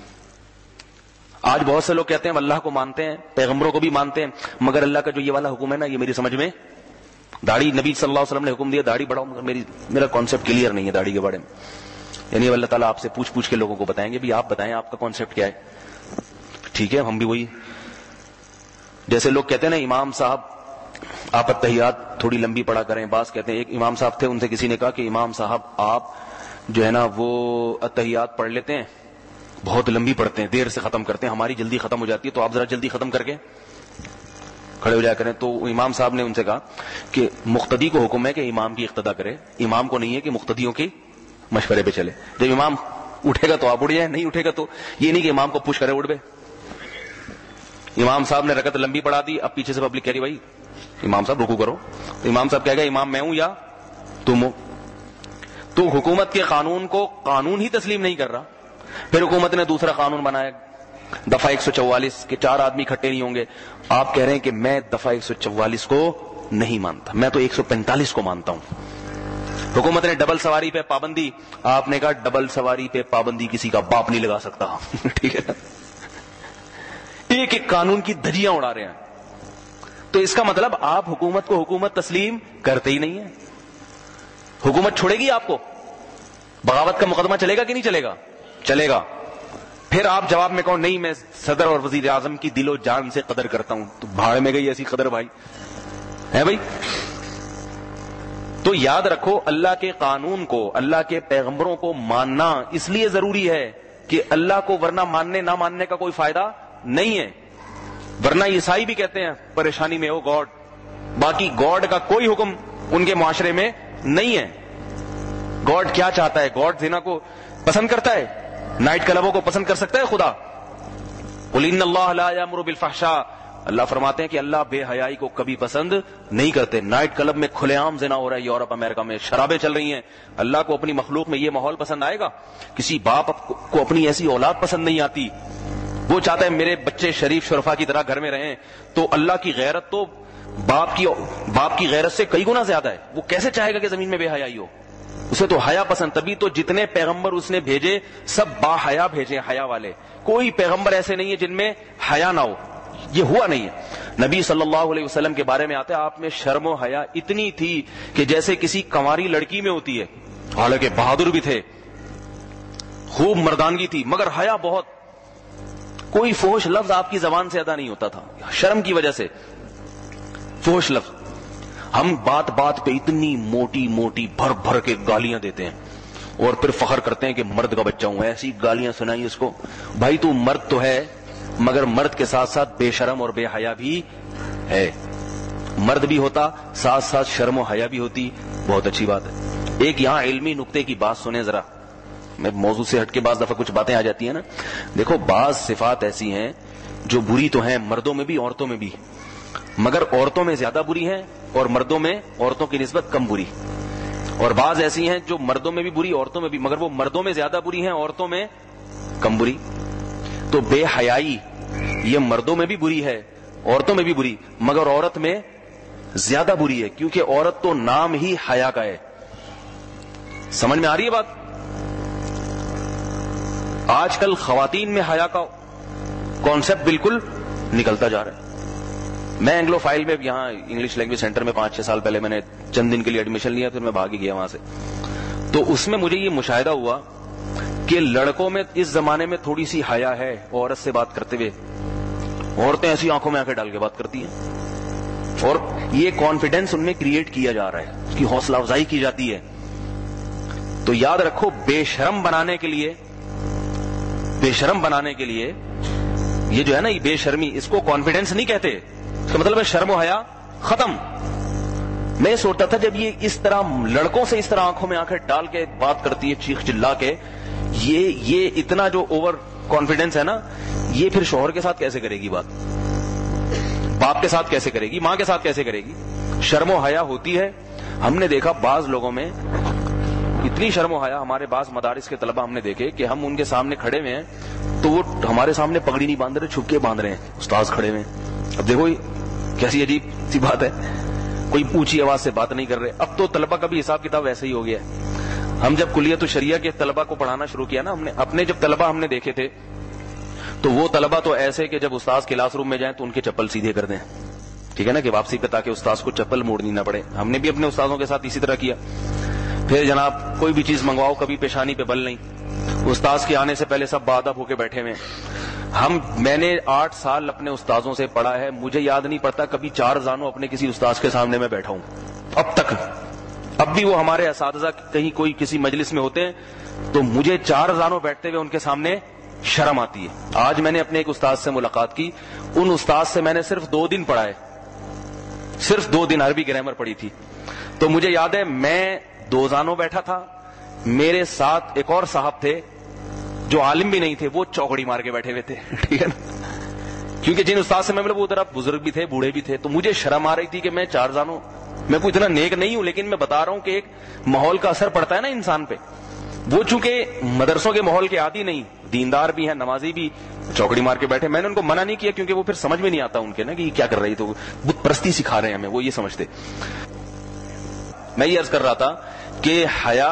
آج بہت سے لوگ کہتے ہیں اللہ کو مانتے ہیں، پیغمبروں کو بھی مانتے ہیں، مگر اللہ کا جو یہ والا حکم ہے نا یہ میری سمجھ میں، داڑھی نبی صلی اللہ علیہ وسلم نے حکم دیا داڑھی بڑھاؤ، مگر میری میرا کانسیپٹ کلیئر نہیں ہے داڑھی کے بارے میں. یعنی اللہ تعالیٰ آپ سے پوچھ پوچھ کے لوگوں کو بتائیں گے بھی آپ بتائیں آپ کا کانسیپٹ کیا ہے. ٹھیک ہے ہم بھی وہی، جیسے لوگ کہتے ہیں نا امام صاحب آپ اتحیات تھوڑی لمبی پڑھا کریں. بعض کہتے ہیں، ایک امام صاحب تھے ان سے کسی نے کہا کہ امام صاحب آپ جو ہے نا وہ اتحیات پڑھ لیتے ہیں، بہت لمبی پڑھتے ہیں، دیر سے ختم کرتے ہیں، ہماری جلدی ختم ہو جاتی ہے، تو آپ ذرا جلدی ختم کر کے کھڑے ہو جایا کریں. تو امام صاحب نے ان سے کہا کہ مقتدی کو حکم ہے کہ امام کی اقتدا کرے، امام کو نہیں ہے کہ مقتدیوں کی مشورے پہ چلے. جب امام اٹھے گا تو آپ اٹھ جائیں، نہیں اٹھے گا تو یہ نہیں کہ امام کو پوش کرے اٹھ بے. امام صاحب نے رکعت لمبی پڑھا دی، اب پیچھے سے پبلک کہہ رہی بھائی امام صاحب رکوع کرو، تو امام صاحب کہے گا امام میں ہوں یا تم ہو. تو حکومت کے قانون کو قانون ہی تسلیم نہیں کر رہا. پھر حکومت نے دوسرا قانون بنایا دفعہ ایک سو چوالیس کہ چار آدمی اکٹھے نہیں ہوں گے. آپ کہہ رہے ہیں کہ میں دفعہ ایک سو چوالیس کو نہیں مانتا، میں تو ایک سو پینتالیس کو مانتا ہوں. حکومت نے ڈبل سواری پہ پابندی، آپ نے کہا ڈبل سواری پہ پابندی کسی کا باپ نہیں لگا سکتا. ٹھیک ہے، ایک ایک قانون کی دھجیاں اڑا رہے ہیں. تو اس کا مطلب آپ حکومت کو حکومت تسلیم کرتے ہی نہیں ہیں. حکومت چھوڑے گی آپ کو؟ بغاوت کا مقدمہ چلے گا کہ نہیں چلے گا؟ چلے گا. پھر آپ جواب میں کہو نہیں میں صدر اور وزیر اعظم کی دل و جان سے قدر کرتا ہوں، تو بھاڑ میں گئی ایسی قدر بھائی ہے بھائی. تو یاد رکھو اللہ کے قانون کو، اللہ کے پیغمبروں کو ماننا اس لیے ضروری ہے کہ اللہ کو ورنہ ماننے نہ ماننے کا کوئی فائدہ نہیں ہے. ورنہ عیسائی بھی کہتے ہیں پریشانی میں ہو گاڈ، باقی گاڈ کا کوئی حکم ان کے معاشرے میں نہیں ہے. گاڈ کیا چاہتا ہے؟ گاڈ زنا کو پسند کرتا ہے؟ نائٹ کلبوں کو پسند کر سکتا ہے خدا؟ قل ان اللہ لا یامر بالفحشاء، اللہ فرماتے ہیں کہ اللہ بے حیائی کو کبھی پسند نہیں کرتے. نائٹ کلب میں کھلے عام زنا ہو رہا ہے، یورپ امریکہ میں شرابیں چل رہی ہیں. اللہ کو اپنی مخلوق میں یہ ماحول پسند آئے گا؟ کسی باپ کو اپنی ایسی اولاد پسند نہیں آتی، وہ چاہتا ہے میرے بچے شریف شرفا کی طرح گھر میں رہیں. تو اللہ کی غیرت تو باپ کی باپ کی غیرت سے کئی گنا زیادہ ہے. وہ کیسے چاہے گا کہ زمین میں بے حیائی ہو؟ اسے تو حیا پسند. تبھی تو جتنے پیغمبر اس نے بھیجے سب با حیا بھیجے، حیا والے. کوئی پیغمبر ایسے نہیں ہے جن میں حیا نہ ہو، یہ ہوا نہیں ہے. نبی صلی اللہ علیہ وسلم کے بارے میں آتا ہے آپ میں شرم و حیا اتنی تھی کہ جیسے کسی کنواری لڑکی میں ہوتی ہے. حالانکہ بہادر بھی تھے، خوب مردانگی تھی، مگر حیا بہت. کوئی فحش لفظ آپ کی زبان سے ادا نہیں ہوتا تھا شرم کی وجہ سے. فحش لفظ ہم بات بات پہ اتنی موٹی موٹی بھر بھر کے گالیاں دیتے ہیں اور پھر فخر کرتے ہیں کہ مرد کا بچہ ہوں. ایسی گالیاں سنائی اس کو. بھائی تو مرد تو ہے مگر مرد کے ساتھ ساتھ بے شرم اور بے حیا بھی ہے. مرد بھی ہوتا ساتھ ساتھ شرم و حیا بھی ہوتی، بہت اچھی بات ہے. ایک یہاں علمی نقطے کی بات سنیں ذرا، میں موضوع سے ہٹ کے بعض دفعہ کچھ باتیں آ جاتی ہیں نا. دیکھو بعض صفات ایسی ہیں جو بری تو ہیں مردوں میں بھی عورتوں میں بھی، مگر عورتوں میں زیادہ بری ہیں اور مردوں میں عورتوں کی نسبت کم بری. اور بعض ایسی ہیں جو مردوں میں بھی بری عورتوں میں بھی، مگر وہ مردوں میں زیادہ بری ہیں عورتوں میں کم بری. تو بے حیائی یہ مردوں میں بھی بری ہے عورتوں میں بھی بری، مگر عورت میں زیادہ بری ہے کیونکہ عورت تو نام ہی حیا کا ہے. سمجھ میں آ رہی ہے بات؟ آج کل خواتین میں حیا کا کانسیپٹ بالکل نکلتا جا رہا ہے. میں اینگلو فائل میں یہاں انگلش لینگویج سینٹر میں پانچ چھ سال پہلے میں نے چند دن کے لیے ایڈمیشن لیا، پھر میں بھاگ ہی گیا وہاں سے. تو اس میں مجھے یہ مشاہدہ ہوا کہ لڑکوں میں اس زمانے میں تھوڑی سی حیا ہے عورت سے بات کرتے ہوئے. عورتیں ایسی آنکھوں میں آنکھیں ڈال کے بات کرتی ہیں اور یہ کانفیڈنس ان میں کریٹ کیا جا رہا ہے, اس کی حوصلہ افزائی کی جاتی ہے. تو یاد رکھو, بے شرم بنانے کے لیے بے شرم بنانے کے لیے یہ جو ہے نا یہ بے شرمی, اس کو کانفیڈنس نہیں کہتے. اس کا مطلب ہے شرم و حیا ختم. میں سوچتا تھا جب یہ اس طرح لڑکوں سے اس طرح آنکھوں میں آنکھیں ڈال کے بات کرتی ہے چیخ چلا کے, یہ یہ اتنا جو اوور کانفیڈنس ہے نا, یہ پھر شوہر کے ساتھ کیسے کرے گی بات, باپ کے ساتھ کیسے کرے گی, ماں کے ساتھ کیسے کرے گی. شرم و حیا ہوتی ہے. ہم نے دیکھا بعض لوگوں میں اتنی شرم و حیا, ہمارے بعض مدارس کے طلبہ ہم نے دیکھے کہ ہم ان کے سامنے کھڑے ہوئے ہیں تو وہ ہمارے سامنے پگڑی نہیں باندھ رہے, چھپ کے باندھ رہے ہیں. استاذ کھڑے ہوئے ہیں, اب دیکھو کیسی عجیب سی بات ہے, کوئی اونچی آواز سے بات نہیں کر رہے. اب تو طلبہ کا بھی حساب کتاب ویسے ہی ہو گیا ہے. ہم جب کلیت الشریعہ کے طلبہ کو پڑھانا شروع کیا نا, ہم نے اپنے جب طلبہ ہم نے دیکھے تھے تو وہ طلبہ تو ایسے کہ جب استاذ کلاس روم میں جائیں تو ان کے چپل سیدھے کر دیں, ٹھیک ہے نا, کہ واپسی پہ تاکہ استاذ کو چپل موڑنی نہ پڑے. ہم نے بھی اپنے استاذوں کے ساتھ اسی طرح کیا. پھر جناب کوئی بھی چیز منگواؤ, کبھی پیشانی پہ بل نہیں, استاذ کے آنے سے پہلے سب باادب ہو کے بیٹھے ہوئے. ہم میں نے آٹھ سال اپنے استاذوں سے پڑھا ہے, مجھے یاد نہیں پڑتا کبھی چار زانوں اپنے کسی استاذ کے سامنے میں بیٹھا ہوں اب تک. اب بھی وہ ہمارے اساتذہ کہیں کوئی کسی مجلس میں ہوتے ہیں تو مجھے چار زانوں بیٹھتے ہوئے ان کے سامنے شرم آتی ہے. آج میں نے اپنے ایک استاذ سے ملاقات کی, ان استاذ سے میں نے صرف دو دن پڑھا ہے, صرف دو دن عربی گرامر پڑھی تھی. تو مجھے یاد ہے میں دو زانوں بیٹھا تھا, میرے ساتھ ایک اور صاحب تھے جو عالم بھی نہیں تھے, وہ چوکڑی مار کے بیٹھے ہوئے تھے, ٹھیک ہے نا, کیونکہ جن استاد سے میں مطلب وہ ذرا بزرگ بھی تھے, بوڑھے بھی تھے. تو مجھے شرم آ رہی تھی کہ میں چار زانوں, میں کوئی اتنا نیک نہیں ہوں, لیکن میں بتا رہا ہوں کہ ایک ماحول کا اثر پڑتا ہے نا انسان پہ. وہ چونکہ مدرسوں کے ماحول کے عادی نہیں, دیندار بھی ہیں, نمازی بھی, چوکڑی مار کے بیٹھے. میں نے ان کو منع نہیں کیا کیونکہ وہ پھر سمجھ میں نہیں آتا ان کے نا کہ کیا کر رہی, تو بت پرستی سکھا رہے ہیں ہمیں, وہ یہ سمجھتے. میں یہ عرض کر رہا تھا کہ حیا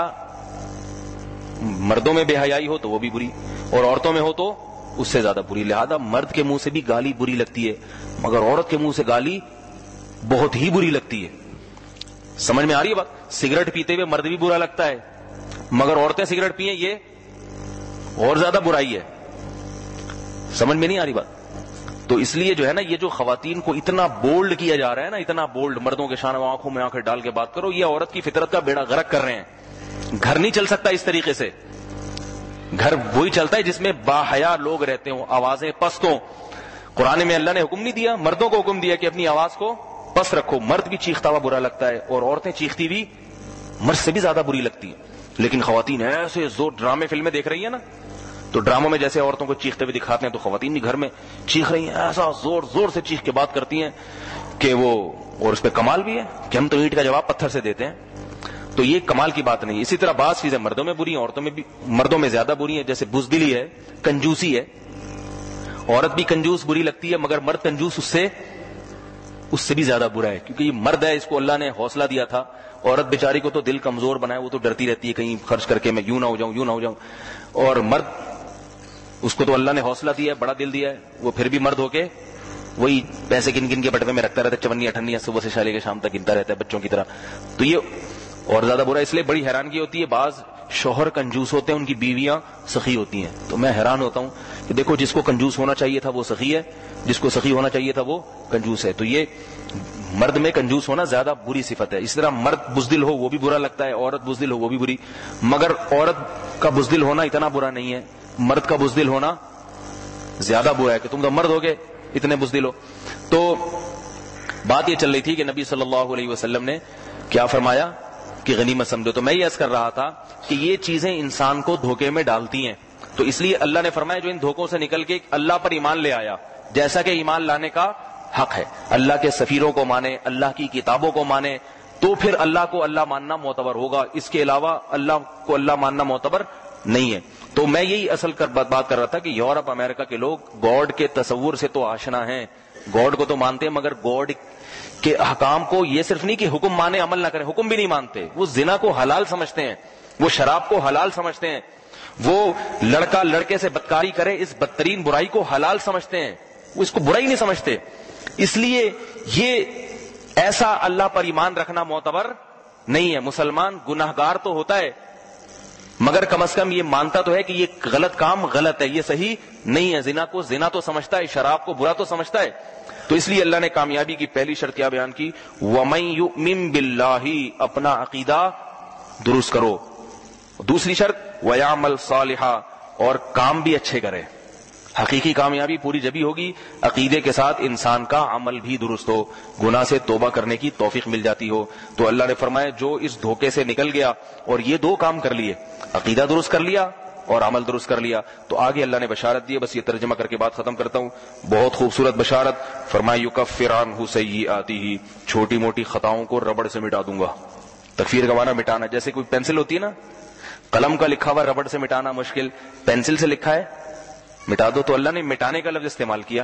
مردوں میں بے حیائی ہو تو وہ بھی بری, اور عورتوں میں ہو تو اس سے زیادہ بری. لہذا مرد کے منہ سے بھی گالی بری لگتی ہے, مگر عورت کے منہ سے گالی بہت ہی بری لگتی ہے. سمجھ میں آ رہی ہے بات؟ سگریٹ پیتے ہوئے مرد بھی برا لگتا ہے, مگر عورتیں سگریٹ پیئیں یہ اور زیادہ برائی ہے. سمجھ میں نہیں آ رہی بات؟ تو اس لیے جو ہے نا, یہ جو خواتین کو اتنا بولڈ کیا جا رہا ہے نا, اتنا بولڈ, مردوں کے شان آنکھوں میں آنکھیں ڈال کے بات کرو, یہ عورت کی فطرت کا بیڑا غرق کر رہے ہیں. گھر نہیں چل سکتا اس طریقے سے. گھر وہی چلتا ہے جس میں باحیا لوگ رہتے ہوں, آوازیں پست ہوں. قرآن میں اللہ نے حکم نہیں دیا, مردوں کو حکم دیا کہ اپنی آواز کو پست رکھو. مرد بھی چیختا ہوا برا لگتا ہے, اور عورتیں چیختی بھی مرد سے بھی زیادہ بری لگتی ہیں. لیکن خواتین ایسے زور, ڈرامے فلمیں دیکھ رہی ہیں نا, تو ڈراموں میں جیسے عورتوں کو چیختے ہوئے دکھاتے ہیں, تو خواتین بھی گھر میں چیخ رہی ہیں, ایسا زور زور سے چیخ کے بات کرتی ہیں کہ وہ, اور اس پہ کمال بھی ہے کہ ہم تو اینٹ کا جواب پتھر سے دیتے ہیں. تو یہ کمال کی بات نہیں. اسی طرح بعض چیزیں مردوں میں بری ہیں, عورتوں میں بھی, مردوں میں زیادہ بری ہیں. جیسے بزدلی ہے, کنجوسی ہے. عورت بھی کنجوس بری لگتی ہے, مگر مرد کنجوس اس سے اس سے بھی زیادہ برا ہے, کیونکہ یہ مرد ہے, اس کو اللہ نے حوصلہ دیا تھا. عورت بیچاری کو تو دل کمزور بنائے, وہ تو ڈرتی رہتی ہے کہیں خرچ کر کے میں یوں نہ ہو جاؤں, یوں نہ ہو جاؤں. اور مرد, اس کو تو اللہ نے حوصلہ دیا ہے, بڑا دل دیا ہے, وہ پھر بھی مرد ہو کے وہی پیسے گن گن کے بٹوے میں رکھتا رہتا ہے, چونی اٹھنیاں صبح سے شالے کے شام تک گنتا رہتا ہے بچوں کی طرح. تو یہ اور زیادہ برا. اس لیے بڑی حیرانگی ہوتی ہے, بعض شوہر کنجوس ہوتے ہیں, ان کی بیویاں سخی ہوتی ہیں. تو میں حیران ہوتا ہوں کہ دیکھو, جس کو کنجوس ہونا چاہیے تھا وہ سخی ہے, جس کو سخی ہونا چاہیے تھا وہ کنجوس ہے. تو یہ مرد میں کنجوس ہونا زیادہ بری صفت ہے. اس طرح مرد بزدل ہو وہ بھی برا لگتا ہے, عورت بزدل ہو وہ بھی بری. مگر عورت کا بزدل ہونا اتنا برا نہیں ہے, مرد کا بزدل ہونا زیادہ برا ہے, کہ تم تو مرد ہو گئے اتنے بزدل ہو. تو بات یہ چل رہی تھی کہ نبی صلی اللہ علیہ وسلم نے کیا فرمایا کہ غنیمت سمجھو. تو میں یہ عرض کر رہا تھا کہ یہ چیزیں انسان کو دھوکے میں ڈالتی ہیں. تو اس لیے اللہ نے فرمایا جو ان دھوکوں سے نکل کے اللہ پر ایمان لے آیا, جیسا کہ ایمان لانے کا حق ہے, اللہ کے سفیروں کو مانے, اللہ کی کتابوں کو مانے, تو پھر اللہ کو اللہ ماننا معتبر ہوگا. اس کے علاوہ اللہ کو اللہ ماننا معتبر نہیں ہے. تو میں یہی اصل کر بات کر رہا تھا کہ یورپ امریکہ کے لوگ گاڈ کے تصور سے تو آشنا ہیں, گاڈ کو تو مانتے ہیں, مگر گاڈ کے احکام کو یہ صرف نہیں کہ حکم مانے عمل نہ کریں, حکم بھی نہیں مانتے. وہ زنا کو حلال سمجھتے ہیں, وہ شراب کو حلال سمجھتے ہیں, وہ لڑکا لڑکے سے بدکاری کرے اس بدترین برائی کو حلال سمجھتے ہیں, وہ اس کو برائی نہیں سمجھتے. اس لیے یہ ایسا اللہ پر ایمان رکھنا معتبر نہیں ہے. مسلمان گناہگار تو ہوتا ہے, مگر کم از کم یہ مانتا تو ہے کہ یہ غلط کام غلط ہے, یہ صحیح نہیں ہے. زنا کو زنا تو سمجھتا ہے, شراب کو برا تو سمجھتا ہے. تو اس لیے اللہ نے کامیابی کی پہلی شرط کیا بیان کی؟ وَمَن يُؤْمِن بِاللَّهِ, اپنا عقیدہ درست کرو. دوسری شرط وَيَعْمَلْ صَالِحًا, اور کام بھی اچھے کرے. حقیقی کامیابی پوری جبھی ہوگی عقیدے کے ساتھ انسان کا عمل بھی درست ہو, گناہ سے توبہ کرنے کی توفیق مل جاتی ہو. تو اللہ نے فرمایا جو اس دھوکے سے نکل گیا اور یہ دو کام کر لیے, عقیدہ درست کر لیا اور عمل درست کر لیا, تو آگے اللہ نے بشارت دی. بس یہ ترجمہ کر کے بات ختم کرتا ہوں. بہت خوبصورت بشارت. فرمایا یکفر عنہ سیئاتہ, چھوٹی موٹی خطاؤں کو ربڑ سے مٹا دوں گا. تکفیر کا معنی مٹانا. جیسے کوئی پینسل ہوتی ہے نا, قلم کا لکھا ہوا ربڑ سے مٹانا مشکل, پینسل سے لکھا ہے مٹا دو. تو اللہ نے مٹانے کا لفظ استعمال کیا.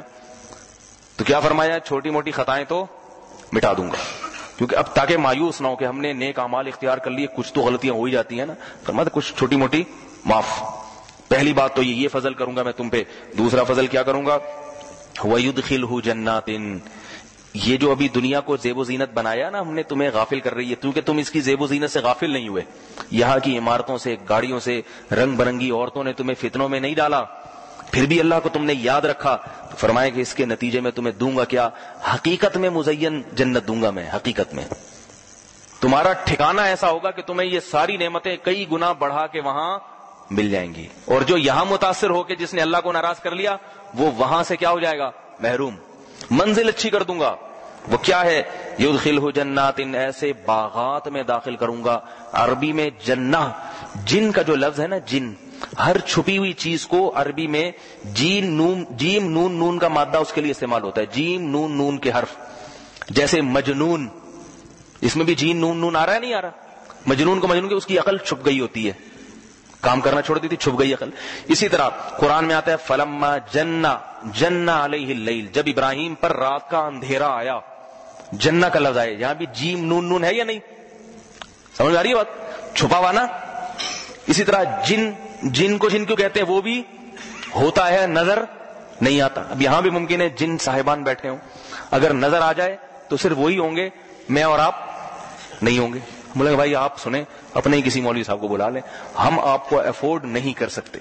تو کیا فرمایا؟ چھوٹی موٹی خطائیں تو مٹا دوں گا. کیونکہ اب تاکہ مایوس نہ ہو کہ ہم نے نیک اعمال اختیار کر لیے, کچھ تو غلطیاں ہو ہی جاتی ہیں نا, فرمایا کچھ چھوٹی موٹی معاف. پہلی بات تو یہ یہ فضل کروں گا میں تم پہ. دوسرا فضل کیا کروں گا؟ وَيُدْخِلْهُ جَنَّاتٍ, یہ جو ابھی دنیا کو زیب و زینت بنایا نا ہم نے, تمہیں غافل کر رہی ہے, کیونکہ تم اس کی زیب و زینت سے غافل نہیں ہوئے. یہاں کی عمارتوں سے, گاڑیوں سے, رنگ برنگی عورتوں نے تمہیں فتنوں میں نہیں ڈالا, پھر بھی اللہ کو تم نے یاد رکھا. تو فرمایا کہ اس کے نتیجے میں تمہیں دوں گا کیا؟ حقیقت میں مزین جنت دوں گا میں. حقیقت میں تمہارا ٹھکانہ ایسا ہوگا کہ تمہیں یہ ساری نعمتیں کئی گنا بڑھا کے وہاں مل جائیں گی. اور جو یہاں متاثر ہو کے جس نے اللہ کو ناراض کر لیا, وہ وہاں سے کیا ہو جائے گا؟ محروم. منزل اچھی کر دوں گا. وہ کیا ہے؟ یدخلہ جنات, ایسے باغات میں داخل کروں گا. عربی میں جنہ, جن کا جو لفظ ہے نا, جن, ہر چھپی ہوئی چیز کو عربی میں جیم نون جیم نون نون کا مادہ اس کے لیے استعمال ہوتا ہے. جیم نون نون کے حرف, جیسے مجنون, اس میں بھی جیم نون نون آ رہا ہے نہیں آ رہا؟ مجنون کو مجنون کی اس کی عقل چھپ گئی ہوتی ہے, کام کرنا چھوڑ دی تھی, چھپ گئی عقل. اسی طرح قرآن میں آتا ہے فلما جنہ جنہ علیہ اللیل, جب ابراہیم پر رات کا اندھیرا آیا. جنہ کا لفظ آیا, یہاں بھی جیم نون نون ہے یا نہیں؟ سمجھ آ رہی ہے بات؟ چھپا ہوا نا. اسی طرح جن, جن کو جن کیوں کہتے ہیں؟ وہ بھی ہوتا ہے, نظر نہیں آتا. اب یہاں بھی ممکن ہے جن صاحبان بیٹھے ہوں, اگر نظر آ جائے تو صرف وہی ہوں گے, میں اور آپ نہیں ہوں گے. بولے بھائی آپ سنیں, اپنے ہی کسی مولوی صاحب کو بلا لیں, ہم آپ کو افورڈ نہیں کر سکتے.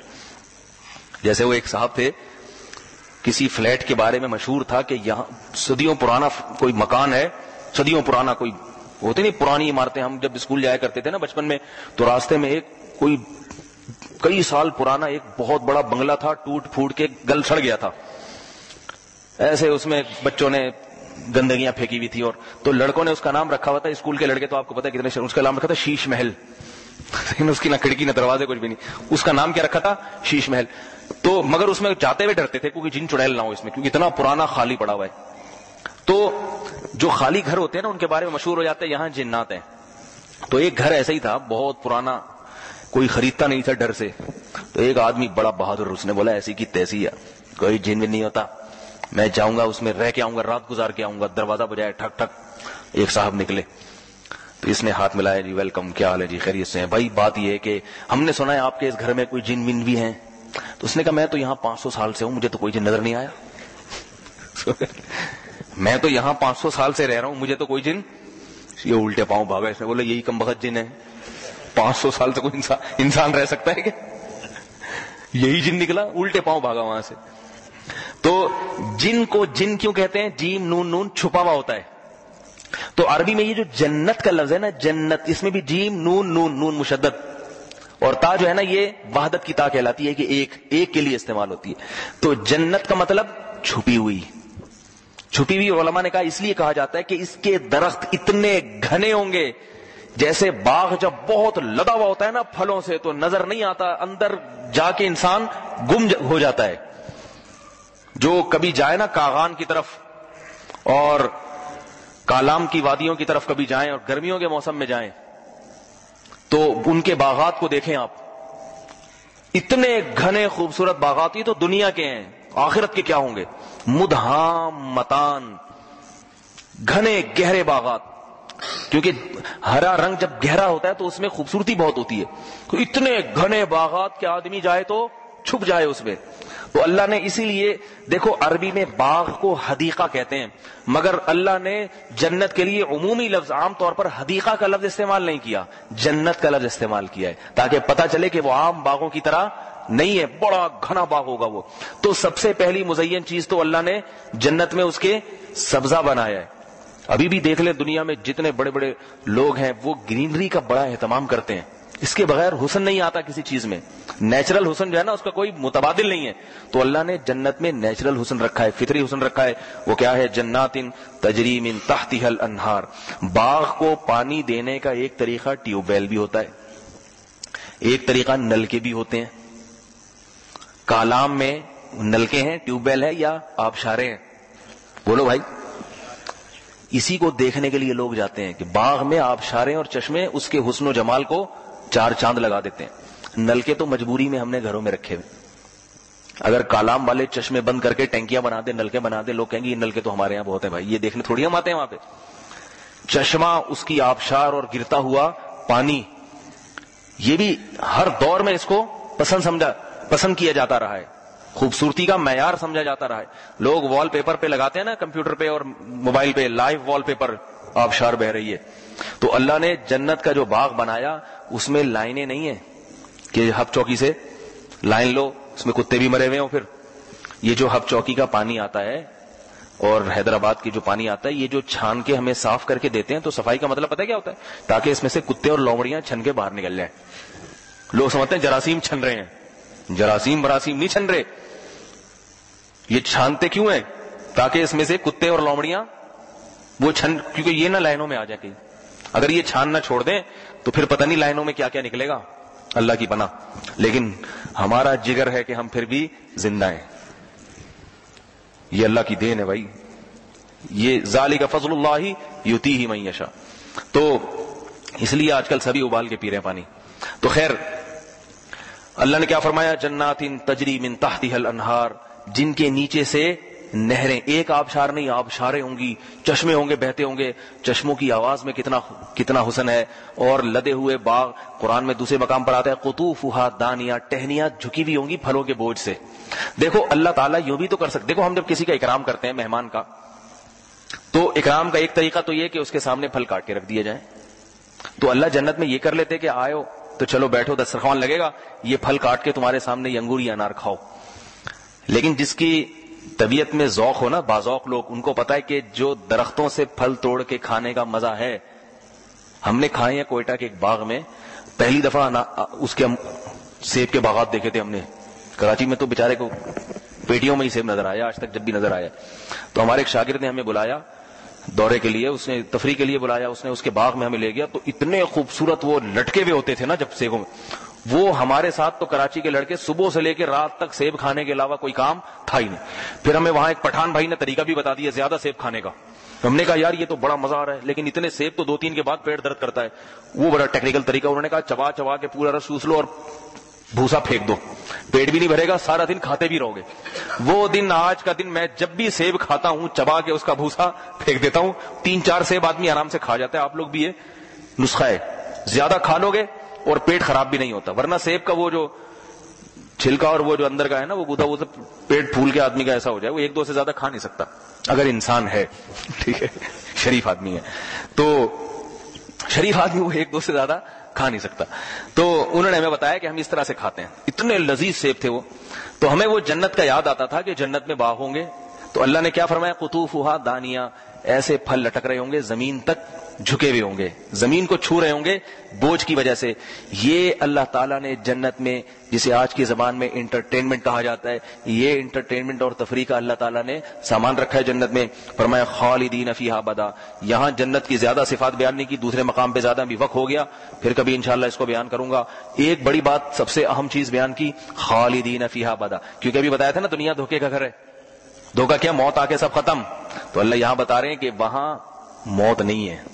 جیسے وہ ایک صاحب تھے, کسی فلیٹ کے بارے میں مشہور تھا کہ یہاں صدیوں پرانا کوئی مکان ہے, صدیوں پرانا کوئی, ہوتے نہیں پرانی عمارتیں, ہم جب اسکول جایا کرتے تھے نا بچپن میں, تو راستے میں ایک کوئی کئی سال پرانا ایک بہت بڑا بنگلہ تھا, ٹوٹ پھوٹ کے گل سڑ گیا تھا. ایسے اس میں بچوں نے گندگیاں پھینکی ہوئی تھی, اور تو لڑکوں نے اس کا نام رکھا ہوا تھا, اسکول کے لڑکے تو آپ کو پتا ہے کتنے, اس کا نام رکھا تھا شیش محل. لیکن اس کی نہ کھڑکی نہ دروازے کچھ بھی نہیں, اس کا نام کیا رکھا تھا؟ شیش محل. تو مگر اس میں جاتے ہوئے ڈرتے تھے کیونکہ جن چڑیل نہ ہو اس میں, کیونکہ اتنا پرانا خالی پڑا ہوا ہے. تو جو خالی گھر ہوتے ہیں نا ان کے بارے میں مشہور ہو جاتے ہیں یہاں جنات ہیں. تو ایک گھر ایسا ہی تھا بہت پرانا, کوئی خریدتا نہیں تھا ڈر سے. تو ایک آدمی بڑا بہادر, اس نے بولا ایسی کی تیسی ہے, کوئی جن بھی نہیں ہوتا, میں جاؤں گا اس میں رہ کے آؤں گا, رات گزار کے آؤں گا. دروازہ بجایا, ٹھک ٹھک, ایک صاحب نکلے. تو اس نے ہاتھ ملایا, جی ویلکم, کیا حال ہے جی, خیریت سے ہیں بھائی. بات یہ ہے کہ ہم نے سنا ہے آپ کے اس گھر میں کوئی جن ون بھی ہیں. تو اس نے کہا میں تو یہاں پانچ سو سال سے ہوں, مجھے تو کوئی جن نظر نہیں آیا. میں تو یہاں پانچ سو سال سے رہ رہا ہوں, مجھے تو کوئی جن. یہ الٹے پاؤں بھاگا, اس نے بولا یہی کم بخت جن ہے, پانچ سو سال سے کوئی انسان, انسان رہ سکتا ہے کیا؟ یہی جن نکلا, الٹے پاؤں بھاگا وہاں سے. تو جن کو جن کیوں کہتے ہیں؟ جیم نون نون چھپا ہوا ہوتا ہے. تو عربی میں یہ جو جنت کا لفظ ہے نا, جنت, اس میں بھی جیم نون نون نون مشدد, اور تا جو ہے نا یہ وحدت کی تا کہلاتی ہے کہ ایک ایک کے لیے استعمال ہوتی ہے. تو جنت کا مطلب چھپی ہوئی. چھپی ہوئی علماء نے کہا اس لیے کہا جاتا ہے کہ اس کے درخت اتنے گھنے ہوں گے, جیسے باغ جب بہت لدا ہوا ہوتا ہے نا پھلوں سے تو نظر نہیں آتا, اندر جا کے انسان گم ہو جاتا ہے. جو کبھی جائے نا کاغان کی طرف اور کالام کی وادیوں کی طرف کبھی جائیں, اور گرمیوں کے موسم میں جائیں, تو ان کے باغات کو دیکھیں آپ, اتنے گھنے خوبصورت باغات. یہ تو دنیا کے ہیں, آخرت کے کیا ہوں گے؟ مدھامتان, گھنے گہرے باغات. کیونکہ ہرا رنگ جب گہرا ہوتا ہے تو اس میں خوبصورتی بہت ہوتی ہے. تو اتنے گھنے باغات کہ آدمی جائے تو چھپ جائے اس میں. تو اللہ نے اسی لیے دیکھو عربی میں باغ کو حدیقہ کہتے ہیں، مگر اللہ نے جنت کے لیے عمومی لفظ عام طور پر حدیقہ کا لفظ استعمال نہیں کیا، جنت کا لفظ استعمال کیا ہے تاکہ پتہ چلے کہ وہ عام باغوں کی طرح نہیں ہے، بڑا گھنا باغ ہوگا وہ۔ تو سب سے پہلی مزین چیز تو اللہ نے جنت میں اس کے سبزہ بنایا ہے۔ ابھی بھی دیکھ لیں دنیا میں جتنے بڑے بڑے لوگ ہیں وہ گرینری کا بڑا اہتمام کرتے ہیں، اس کے بغیر حسن نہیں آتا کسی چیز میں، نیچرل حسن جو ہے نا اس کا کوئی متبادل نہیں ہے۔ تو اللہ نے جنت میں نیچرل حسن رکھا ہے، فطری حسن رکھا ہے، وہ کیا ہے؟ جنات تجری من تحتها الانہار۔ باغ کو پانی دینے کا ایک طریقہ ٹیوب ویل بھی ہوتا ہے، ایک طریقہ نلکے بھی ہوتے ہیں۔ کالام میں نلکے ہیں، ٹیوب ویل ہے یا آبشاریں ہیں؟ بولو بھائی۔ اسی کو دیکھنے کے لیے لوگ جاتے ہیں کہ باغ میں آبشاریں اور چشمے اس کے حسن و جمال کو چار چاند لگا دیتے ہیں۔ نلکے تو مجبوری میں ہم نے گھروں میں رکھے ہوئے، اگر کالام والے چشمے بند کر کے ٹینکیاں بنا دے، نلکے بنا دے، لوگ کہیں گے یہ نلکے تو ہمارے یہاں بہت ہیں بھائی، یہ دیکھنے تھوڑی ہم آتے ہیں وہاں پہ۔ چشمہ، اس کی آبشار اور گرتا ہوا پانی، یہ بھی ہر دور میں اس کو پسند سمجھا پسند کیا جاتا رہا ہے، خوبصورتی کا معیار سمجھا جاتا رہا ہے۔ لوگ وال پیپر پہ لگاتے ہیں نا، کمپیوٹر پہ اور موبائل پہ لائیو وال پیپر، آبشار بہ رہی ہے۔ تو اللہ نے جنت کا جو باغ بنایا اس میں لائنیں نہیں ہیں کہ ہب چوکی سے لائن لو، اس میں کتے بھی مرے ہوئے ہوں۔ پھر یہ جو ہب چوکی کا پانی آتا ہے اور حیدرآباد کی جو پانی آتا ہے، یہ جو چھان کے ہمیں صاف کر کے دیتے ہیں، تو صفائی کا مطلب پتہ ہے کیا ہوتا ہے؟ تاکہ اس میں سے کتے اور لومڑیاں چھن کے باہر نکل جائیں۔ لوگ سمجھتے ہیں جراثیم چھن رہے ہیں، جراثیم براسیم نہیں چھن رہے، یہ چھانتے کیوں ہیں؟ تاکہ اس میں سے کتے اور لومڑیاں وہ چھن، کیونکہ یہ نہ لائنوں میں آ جائے۔ اگر یہ چھان نہ چھوڑ دیں تو پھر پتہ نہیں لائنوں میں کیا کیا نکلے گا، اللہ کی پناہ۔ لیکن ہمارا جگر ہے کہ ہم پھر بھی زندہ ہیں، یہ اللہ کی دین ہے بھائی، یہ ذالک فضل اللہ یؤتیہ من یشاء۔ تو اس لیے آج کل سبھی ابال کے پی رہے ہیں پانی۔ تو خیر اللہ نے کیا فرمایا؟ جنات تجری من تحتها الانہار، جن کے نیچے سے نہریں، ایک آبشار نہیں آبشاریں ہوں گی، چشمے ہوں گے بہتے ہوں گے، چشموں کی آواز میں کتنا کتنا حسن ہے، اور لدے ہوئے باغ۔ قرآن میں دوسرے مقام پر آتا ہے قطوفها دانیہ، ٹہنیاں جھکی ہوئی ہوں گی پھلوں کے بوجھ سے۔ دیکھو اللہ تعالیٰ یوں بھی تو کر سکتے، دیکھو ہم جب کسی کا اکرام کرتے ہیں مہمان کا، تو اکرام کا ایک طریقہ تو یہ کہ اس کے سامنے پھل کاٹ کے رکھ دیے جائیں۔ تو اللہ جنت میں یہ کر لیتے کہ آئے ہو تو چلو بیٹھو، دسترخوان لگے گا، یہ پھل کاٹ کے تمہارے سامنے یہ انگور یا انار کھاؤ۔ لیکن جس کی طبیعت میں ذوق ہو نا، باذوق لوگ، ان کو پتا ہے کہ جو درختوں سے پھل توڑ کے کھانے کا مزہ ہے، ہم نے کھائے ہیں کوئٹہ کے ایک باغ میں، پہلی دفعہ اس کے سیب کے باغات دیکھے تھے ہم نے۔ کراچی میں تو بیچارے کو پیٹیوں میں ہی سیب نظر آیا، آج تک جب بھی نظر آیا۔ تو ہمارے ایک شاگرد نے ہمیں بلایا دورے کے لیے، اس نے تفریح کے لیے بلایا، اس نے اس کے باغ میں ہمیں لے گیا، تو اتنے خوبصورت وہ لٹکے ہوئے ہوتے تھے نا جب سیبوں میں، وہ ہمارے ساتھ تو کراچی کے لڑکے صبح سے لے کے رات تک سیب کھانے کے علاوہ کوئی کام تھا ہی نہیں۔ پھر ہمیں وہاں ایک پٹھان بھائی نے طریقہ بھی بتا دیا زیادہ سیب کھانے کا۔ ہم نے کہا یار یہ تو بڑا مزہ آ رہا ہے، لیکن اتنے سیب تو دو تین کے بعد پیٹ درد کرتا ہے۔ وہ بڑا ٹیکنیکل طریقہ، انہوں نے کہا چبا چبا کے پورا رس چوس لو اور بھوسا پھینک دو، پیٹ بھی نہیں بھرے گا، سارا دن کھاتے بھی رہو گے۔ وہ دن آج کا دن، میں جب بھی سیب کھاتا ہوں چبا کے اس کا بھوسا پھینک دیتا ہوں، تین چار سیب آدمی آرام سے کھا جاتا ہے۔ آپ لوگ بھی یہ نسخہ ہے، زیادہ کھا لو گے اور پیٹ خراب بھی نہیں ہوتا، ورنہ سیب کا وہ جو چھلکا اور وہ جو اندر کا ہے نا وہ گودا، وہ سب پیٹ پھول کے آدمی کا ایسا ہو جائے، وہ ایک دو سے زیادہ کھا نہیں سکتا اگر انسان ہے، ٹھیک ہے، شریف آدمی ہے تو شریف آدمی وہ ایک دو سے زیادہ کھا نہیں سکتا۔ تو انہوں نے ہمیں بتایا کہ ہم اس طرح سے کھاتے ہیں، اتنے لذیذ سیب تھے وہ۔ تو ہمیں وہ جنت کا یاد آتا تھا کہ جنت میں باغ ہوں گے، تو اللہ نے کیا فرمایا؟ قطوفها دانیہ، ایسے پھل لٹک رہے ہوں گے، زمین تک جھکے ہوئے ہوں گے، زمین کو چھو رہے ہوں گے بوجھ کی وجہ سے۔ یہ اللہ تعالیٰ نے جنت میں، جسے آج کی زبان میں انٹرٹینمنٹ کہا جاتا ہے، یہ انٹرٹینمنٹ اور تفریح کا اللہ تعالیٰ نے سامان رکھا ہے جنت میں۔ فرمایا خالدین فیہا ابدا۔ یہاں جنت کی زیادہ صفات بیان نہیں کی، دوسرے مقام پہ زیادہ بھی وقت ہو گیا، پھر کبھی انشاءاللہ اس کو بیان کروں گا۔ ایک بڑی بات، سب سے اہم چیز بیان کی، خالدین فیہا ابدا، کیونکہ ابھی بتایا تھا نا دنیا دھوکے کا گھر ہے، دھوکا کیا؟ موت آ کے سب ختم۔ تو اللہ یہاں بتا رہے ہیں کہ وہاں موت نہیں ہے،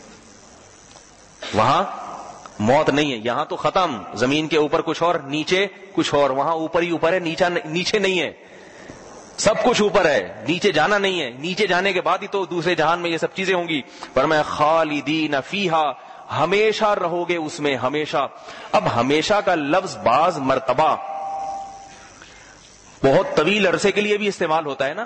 وہاں موت نہیں ہے، یہاں تو ختم، زمین کے اوپر کچھ اور نیچے کچھ اور، وہاں اوپر ہی اوپر ہے، نیچے نیچے نہیں ہے، سب کچھ اوپر ہے، نیچے جانا نہیں ہے، نیچے جانے کے بعد ہی تو دوسرے جہان میں یہ سب چیزیں ہوں گی۔ پر میں خالدین فیہا، ہمیشہ رہو گے اس میں، ہمیشہ۔ اب ہمیشہ کا لفظ بعض مرتبہ بہت طویل عرصے کے لیے بھی استعمال ہوتا ہے نا.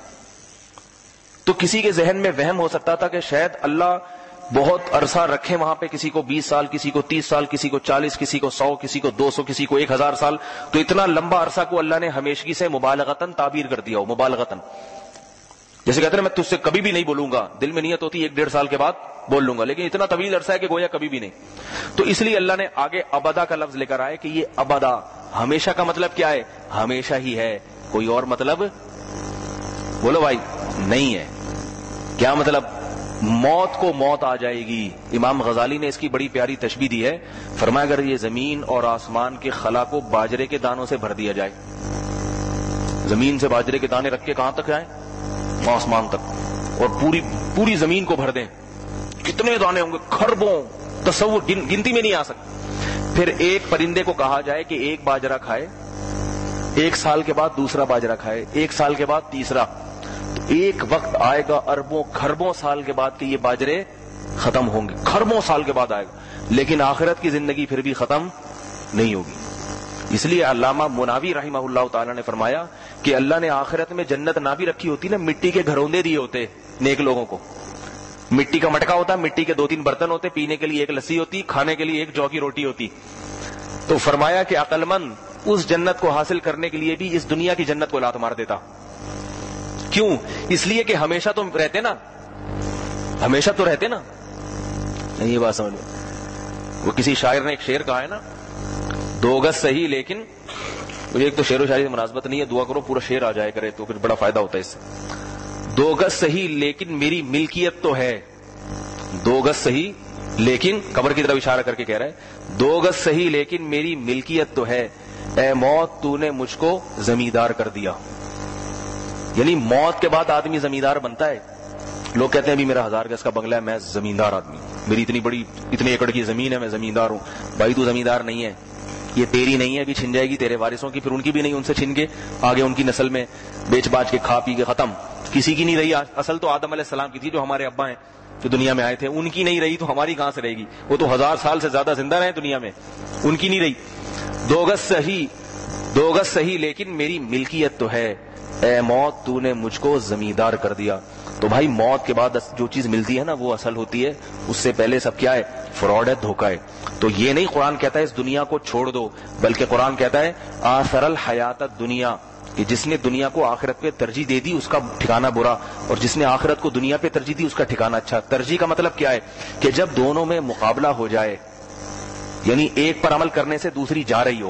تو کسی کے ذہن میں وہم ہو سکتا تھا کہ شاید اللہ بہت عرصہ رکھے وہاں پہ، کسی کو بیس سال، کسی کو تیس سال، کسی کو چالیس، کسی کو سو، کسی کو دو سو، کسی کو ایک ہزار سال. تو اتنا لمبا عرصہ کو اللہ نے ہمیشگی سے مبالغتاً تعبیر کر دیا ہو. مبالغتاً جیسے کہتے ہیں میں تجھ سے کبھی بھی نہیں بولوں گا، دل میں نیت ہوتی ایک ڈیڑھ سال کے بعد بول لوں گا، لیکن اتنا طویل عرصہ ہے کہ گویا کبھی بھی نہیں. تو اس لیے اللہ نے آگے ابدا کا لفظ لے کر آئے کہ یہ ابدا ہمیشہ کا مطلب کیا ہے؟ ہمیشہ ہی ہے. کوئی اور مطلب بولو بھائی نہیں ہے. کیا مطلب؟ موت کو موت آ جائے گی. امام غزالی نے اس کی بڑی پیاری تشبیہ دی ہے. فرمایا اگر یہ زمین اور آسمان کے خلا کو باجرے کے دانوں سے بھر دیا جائے، زمین سے باجرے کے دانے رکھ کے کہاں تک جائیں؟ آسمان تک. اور پوری پوری زمین کو بھر دیں، کتنے دانے ہوں گے؟ خربوں. تصور گن, گنتی میں نہیں آ سکتا. پھر ایک پرندے کو کہا جائے کہ ایک باجرہ کھائے، ایک سال کے بعد دوسرا باجرہ کھائے، ایک سال کے بعد تیسرا. تو ایک وقت آئے گا اربوں خربوں سال کے بعد کہ یہ باجرے ختم ہوں گے. خربوں سال کے بعد آئے گا. لیکن آخرت کی زندگی پھر بھی ختم نہیں ہوگی. اس لیے علامہ مناوی رحمہ اللہ تعالی نے فرمایا کہ اللہ نے آخرت میں جنت نہ بھی رکھی ہوتی نا، مٹی کے گھروندے دیے ہوتے نیک لوگوں کو. مٹی کا مٹکا ہوتا، مٹی کے دو تین برتن ہوتے، پینے کے لیے ایک لسی ہوتی، کھانے کے لیے ایک جو کی روٹی ہوتی. تو فرمایا کہ عقل مند اس جنت کو حاصل کرنے کے لیے بھی اس دنیا کی جنت کو لات مار دیتا. کیوں؟ اس لیے کہ ہمیشہ تو رہتے نا، ہمیشہ تو رہتے نا. نہیں یہ بات سمجھ لو. وہ کسی شاعر نے ایک شعر کہا ہے نا، دو گز صحیح لیکن، ایک تو شعر و شاعری سے مناسبت نہیں ہے، دعا کرو پورا شعر آ جائے کرے تو پھر بڑا فائدہ ہوتا ہے اس سے. دو گز صحیح لیکن میری ملکیت تو ہے. دو گز صحیح لیکن، قبر کی طرف اشارہ کر کے کہہ رہا ہے، دو گز صحیح لیکن میری ملکیت تو ہے. اے موت تو نے مجھ کو زمیندار کر دیا. یعنی موت کے بعد آدمی زمیندار بنتا ہے. لوگ کہتے ہیں بھی میرا ہزار گز کا بنگلہ ہے، میں زمیندار آدمی، میری اتنی بڑی اتنے ایکڑ کی زمین ہے، میں زمیندار ہوں. بھائی تو زمیندار نہیں ہے، یہ تیری نہیں ہے، ابھی چھن جائے گی تیرے وارثوں کی، پھر ان کی بھی نہیں، ان سے چھن کے آگے ان کی نسل میں بیچ باچ کے کھا پی کے ختم. کسی کی نہیں رہی. اصل تو آدم علیہ السلام کی تھی جو ہمارے ابا ہیں جو دنیا میں آئے تھے، ان کی نہیں رہی تو ہماری کہاں سے رہے گی؟ وہ تو ہزار سال سے زیادہ زندہ رہے دنیا میں، ان کی نہیں رہی. دو گز صحیح دو گز صحیح لیکن میری ملکیت تو ہے. اے موت تو نے مجھ کو زمیندار کر دیا. تو بھائی موت کے بعد جو چیز ملتی ہے نا وہ اصل ہوتی ہے، اس سے پہلے سب کیا ہے؟ فراڈ ہے، دھوکہ ہے. تو یہ نہیں قرآن کہتا ہے اس دنیا کو چھوڑ دو، بلکہ قرآن کہتا ہے آثر الحیات الدنیا، کہ جس نے دنیا کو آخرت پہ ترجیح دے دی اس کا ٹھکانہ برا، اور جس نے آخرت کو دنیا پہ ترجیح دی اس کا ٹھکانہ اچھا. ترجیح کا مطلب کیا ہے؟ کہ جب دونوں میں مقابلہ ہو جائے، یعنی ایک پر عمل کرنے سے دوسری جا رہی ہو.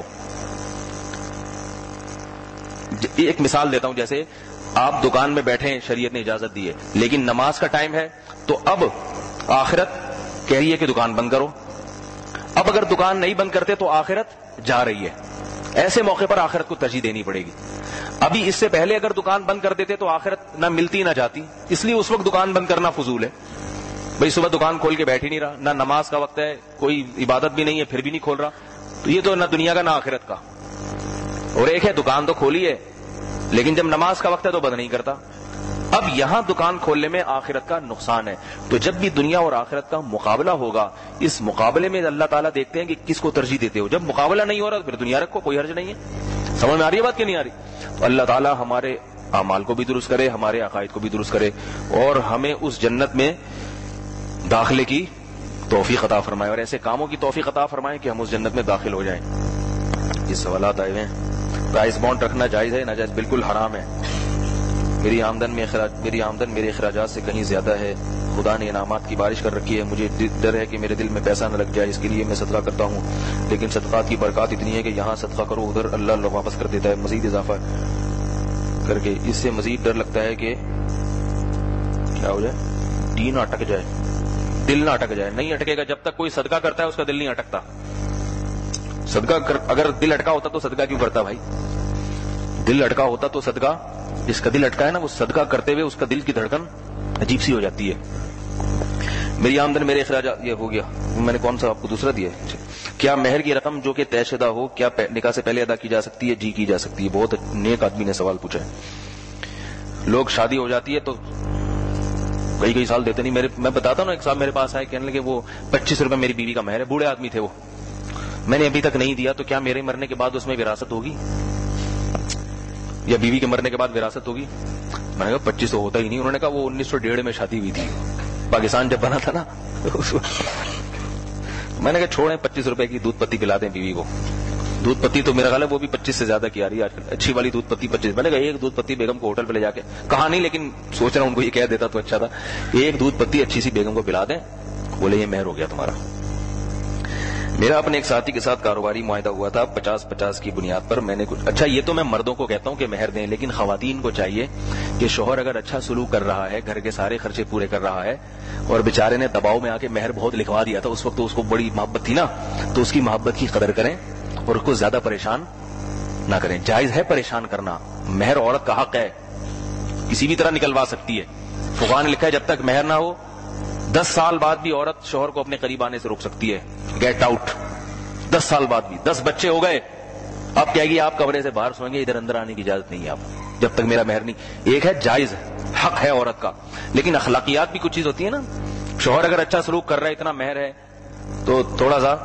ایک مثال دیتا ہوں، جیسے آپ دکان میں بیٹھے ہیں، شریعت نے اجازت دی ہے، لیکن نماز کا ٹائم ہے، تو اب آخرت کہہ رہی ہے کہ دکان بند کرو. اب اگر دکان نہیں بند کرتے تو آخرت جا رہی ہے. ایسے موقع پر آخرت کو ترجیح دینی پڑے گی. ابھی اس سے پہلے اگر دکان بند کر دیتے تو آخرت نہ ملتی نہ جاتی، اس لیے اس وقت دکان بند کرنا فضول ہے. بھئی صبح دکان کھول کے بیٹھ ہی نہیں رہا، نہ نماز کا وقت ہے، کوئی عبادت بھی نہیں ہے، پھر بھی نہیں کھول رہا، تو یہ تو نہ دنیا کا نہ آخرت کا. اور ایک ہے دکان تو کھولی ہے لیکن جب نماز کا وقت ہے تو بند نہیں کرتا. اب یہاں دکان کھولنے میں آخرت کا نقصان ہے. تو جب بھی دنیا اور آخرت کا مقابلہ ہوگا، اس مقابلے میں اللہ تعالیٰ دیکھتے ہیں کہ کس کو ترجیح دیتے ہو. جب مقابلہ نہیں ہو رہا تو پھر دنیا رکھو، کوئی حرج نہیں ہے. سمجھ میں آ رہی ہے بات کہ نہیں آ رہی؟ تو اللہ تعالیٰ ہمارے اعمال کو بھی درست کرے، ہمارے عقائد کو بھی درست کرے، اور ہمیں اس جنت میں داخلے کی توفیق عطا فرمائے، اور ایسے کاموں کی توفیق عطا فرمائے کہ ہم اس جنت میں داخل ہو جائیں. یہ سوالات آئے ہوئے ہیں. پرائز بانڈ رکھنا جائز ہے ناجائز؟ بالکل حرام ہے. میری آمدن میں اخراج میری آمدن میرے اخراجات سے کہیں زیادہ ہے. خدا نے انعامات کی بارش کر رکھی ہے، مجھے ڈر ہے کہ میرے دل میں پیسہ نہ لگ جائے، اس کے لیے میں صدقہ کرتا ہوں، لیکن صدقات کی برکات اتنی ہے کہ یہاں صدقہ کرو ادھر اللہ اللہ واپس کر دیتا ہے مزید اضافہ کر کے. اس سے مزید ڈر لگتا ہے کہ کیا ہو جائے؟ دین اٹک جائے، دل نہ اٹک جائے. نہیں اٹکے گا جب تک کوئی صدقہ کرتا ہے اس کا دل نہیں اٹکتا. صدقہ کر اگر دل اٹکا ہوتا تو صدقہ کیوں کرتا بھائی؟ دل اٹکا ہوتا تو صدقہ، جس کا دل اٹکا ہے نا وہ صدقہ کرتے ہوئے اس کا دل کی دھڑکن عجیب سی ہو جاتی ہے. میری آمدن میرے اخراجات، یہ ہو گیا. میں نے کون سا آپ کو دوسرا دیا ہے؟ کیا مہر کی رقم جو کہ طے شدہ ہو کیا نکاح سے پہلے ادا کی جا سکتی ہے؟ جی کی جا سکتی ہے. بہت نیک آدمی نے سوال پوچھا ہے. لوگ شادی ہو جاتی ہے تو کئی کئی سال دیتے نہیں. میرے میں بتاتا ہوں، ایک صاحب میرے پاس آئے، کہنے لگے وہ پچیس روپے میری بیوی کا مہر ہے. بوڑھے آدمی تھے وہ، میں نے ابھی تک نہیں دیا، تو کیا میرے مرنے کے بعد اس میں وراثت ہوگی؟ یا بیوی کے مرنے کے بعد وراثت ہوگی؟ میں نے کہا پچیس سو ہوتا ہی نہیں. انہوں نے کہا وہ انیس سو ڈیڑھ میں شادی ہوئی تھی, پاکستان جب بنا تھا نا. میں نے کہا چھوڑیں, پچیس روپے کی دودھ پتی پلا دیں بیوی کو. دودھ پتی تو میرا خیال ہے وہ بھی پچیس سے زیادہ کی آ رہی ہے آج کل, اچھی والی دودھ پتی پچیس. میں نے کہا ایک دودھ پتی بیگم کو ہوٹل پہ لے جا کے, کہا نہیں لیکن سوچ رہا ہوں ان کو یہ کہہ دیتا تو اچھا تھا, ایک دودھ پتی اچھی سی بیگم کو پلا دیں, بولے یہ مہر ہو گیا تمہارا. میرا اپنے ایک ساتھی کے ساتھ کاروباری معاہدہ ہوا تھا پچاس پچاس کی بنیاد پر. میں نے کچھ اچھا, یہ تو میں مردوں کو کہتا ہوں کہ مہر دیں, لیکن خواتین کو چاہیے کہ شوہر اگر اچھا سلوک کر رہا ہے, گھر کے سارے خرچے پورے کر رہا ہے, اور بیچارے نے دباؤ میں آ کے مہر بہت لکھوا دیا تھا, اس وقت تو اس کو بڑی محبت تھی نا, تو اس کی محبت کی قدر کریں اور اس کو زیادہ پریشان نہ کریں. جائز ہے پریشان کرنا, مہر عورت کا حق ہے, کسی بھی طرح نکلوا سکتی ہے. فقہاء نے لکھا ہے جب تک مہر نہ ہو دس سال بعد بھی عورت شوہر کو اپنے قریب آنے سے روک سکتی ہے. Get out. دس سال بعد بھی, دس بچے ہو گئے, اب کہے گی آپ کمرے سے باہر سوئیں گے, ادھر اندر آنے کی اجازت نہیں ہے آپ, جب تک میرا مہر نہیں. ایک ہے جائز حق ہے عورت کا, لیکن اخلاقیات بھی کچھ چیز ہوتی ہے نا. شوہر اگر اچھا سلوک کر رہا ہے, اتنا مہر ہے, تو تھوڑا سا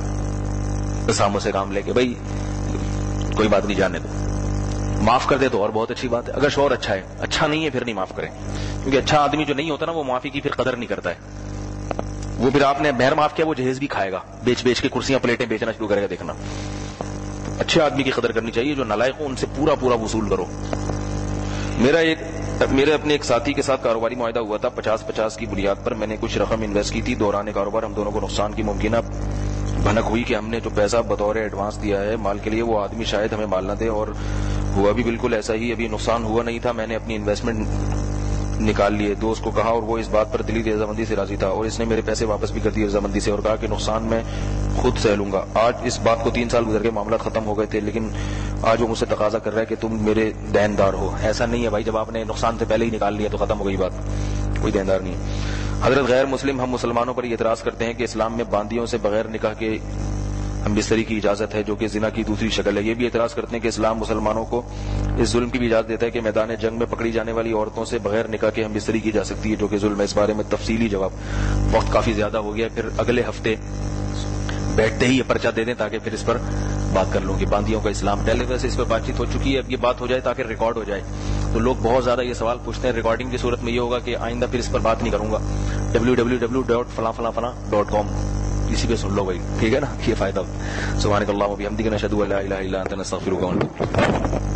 ساموں سے کام لے کے بھائی کوئی بات نہیں, جانے دو, معاف کر دے تو اور بہت اچھی بات ہے. اگر شوہر اچھا ہے, اچھا نہیں ہے پھر نہیں معاف کریں, کیونکہ اچھا آدمی جو نہیں ہوتا نا وہ معافی کی پھر قدر نہیں کرتا ہے. وہ پھر آپ نے مہر معاف کیا, وہ جہیز بھی کھائے گا, بیچ بیچ کے کرسیاں پلیٹیں بیچنا شروع کرے گا. دیکھنا اچھے آدمی کی قدر کرنی چاہیے, جو نالائق ہو ان سے پورا پورا وصول کرو. میرا ایک میرے اپنے ایک ساتھی کے ساتھ کاروباری معاہدہ ہوا تھا پچاس پچاس کی بنیاد پر. میں نے کچھ رقم انویسٹ کی تھی. دوران کاروبار ہم دونوں کو نقصان کی ممکنہ بھنک ہوئی کہ ہم نے جو پیسہ بطور ایڈوانس دیا ہے مال کے لیے, وہ آدمی شاید ہمیں مال نہ دے, اور ہوا بھی بالکل ایسا ہی. ابھی نقصان ہوا نہیں تھا, میں نے اپنی انویسٹمنٹ نکال لیے. دوست کو کہا اور وہ اس بات پر دلی رضامندی سے راضی تھا, اور اس نے میرے پیسے واپس بھی کر دیے رضامندی سے, اور کہا کہ نقصان میں خود سہ لوں گا. آج اس بات کو تین سال گزر کے معاملات ختم ہو گئے تھے, لیکن آج وہ مجھ سے تقاضا کر رہا ہے کہ تم میرے دیندار ہو. ایسا نہیں ہے بھائی, جب آپ نے نقصان سے پہلے ہی نکال لیا تو ختم ہو گئی بات, کوئی دیندار نہیں ہے. حضرت غیر مسلم ہم مسلمانوں پر یہ اعتراض کرتے ہیں کہ اسلام میں باندیوں سے بغیر نکاح کے ہم بستری کی اجازت ہے, جو کہ زنا کی دوسری شکل ہے. یہ بھی اعتراض کرتے ہیں کہ اسلام مسلمانوں کو اس ظلم کی بھی اجازت دیتا ہے کہ میدان جنگ میں پکڑی جانے والی عورتوں سے بغیر نکاح کے ہم بستری کی جا سکتی ہے, جو کہ ظلم ہے. اس بارے میں تفصیلی جواب, وقت کافی زیادہ ہو گیا, پھر اگلے ہفتے بیٹھتے ہی یہ پرچہ دے دیں تاکہ پھر اس پر بات کر لوں کہ باندیوں کا اسلام. پہلے ویسے اس پر بات چیت ہو چکی ہے, اب یہ بات ہو جائے تاکہ ریکارڈ ہو جائے. تو لوگ بہت زیادہ یہ سوال پوچھتے ہیں, ریکارڈنگ کی صورت میں یہ ہوگا کہ آئندہ پھر اس پر بات نہیں کروں گا. ڈبلو ڈبلو ڈبلو ڈاٹ فلاں فلاں فلاں ڈاٹ کام اسی پہ سن لو بھائی, ٹھیک ہے نا, یہ فائدہ. سبحانک اللہم و بحمدک نشہد ان لا الہ الا انت نستغفرک ونتوب الیک.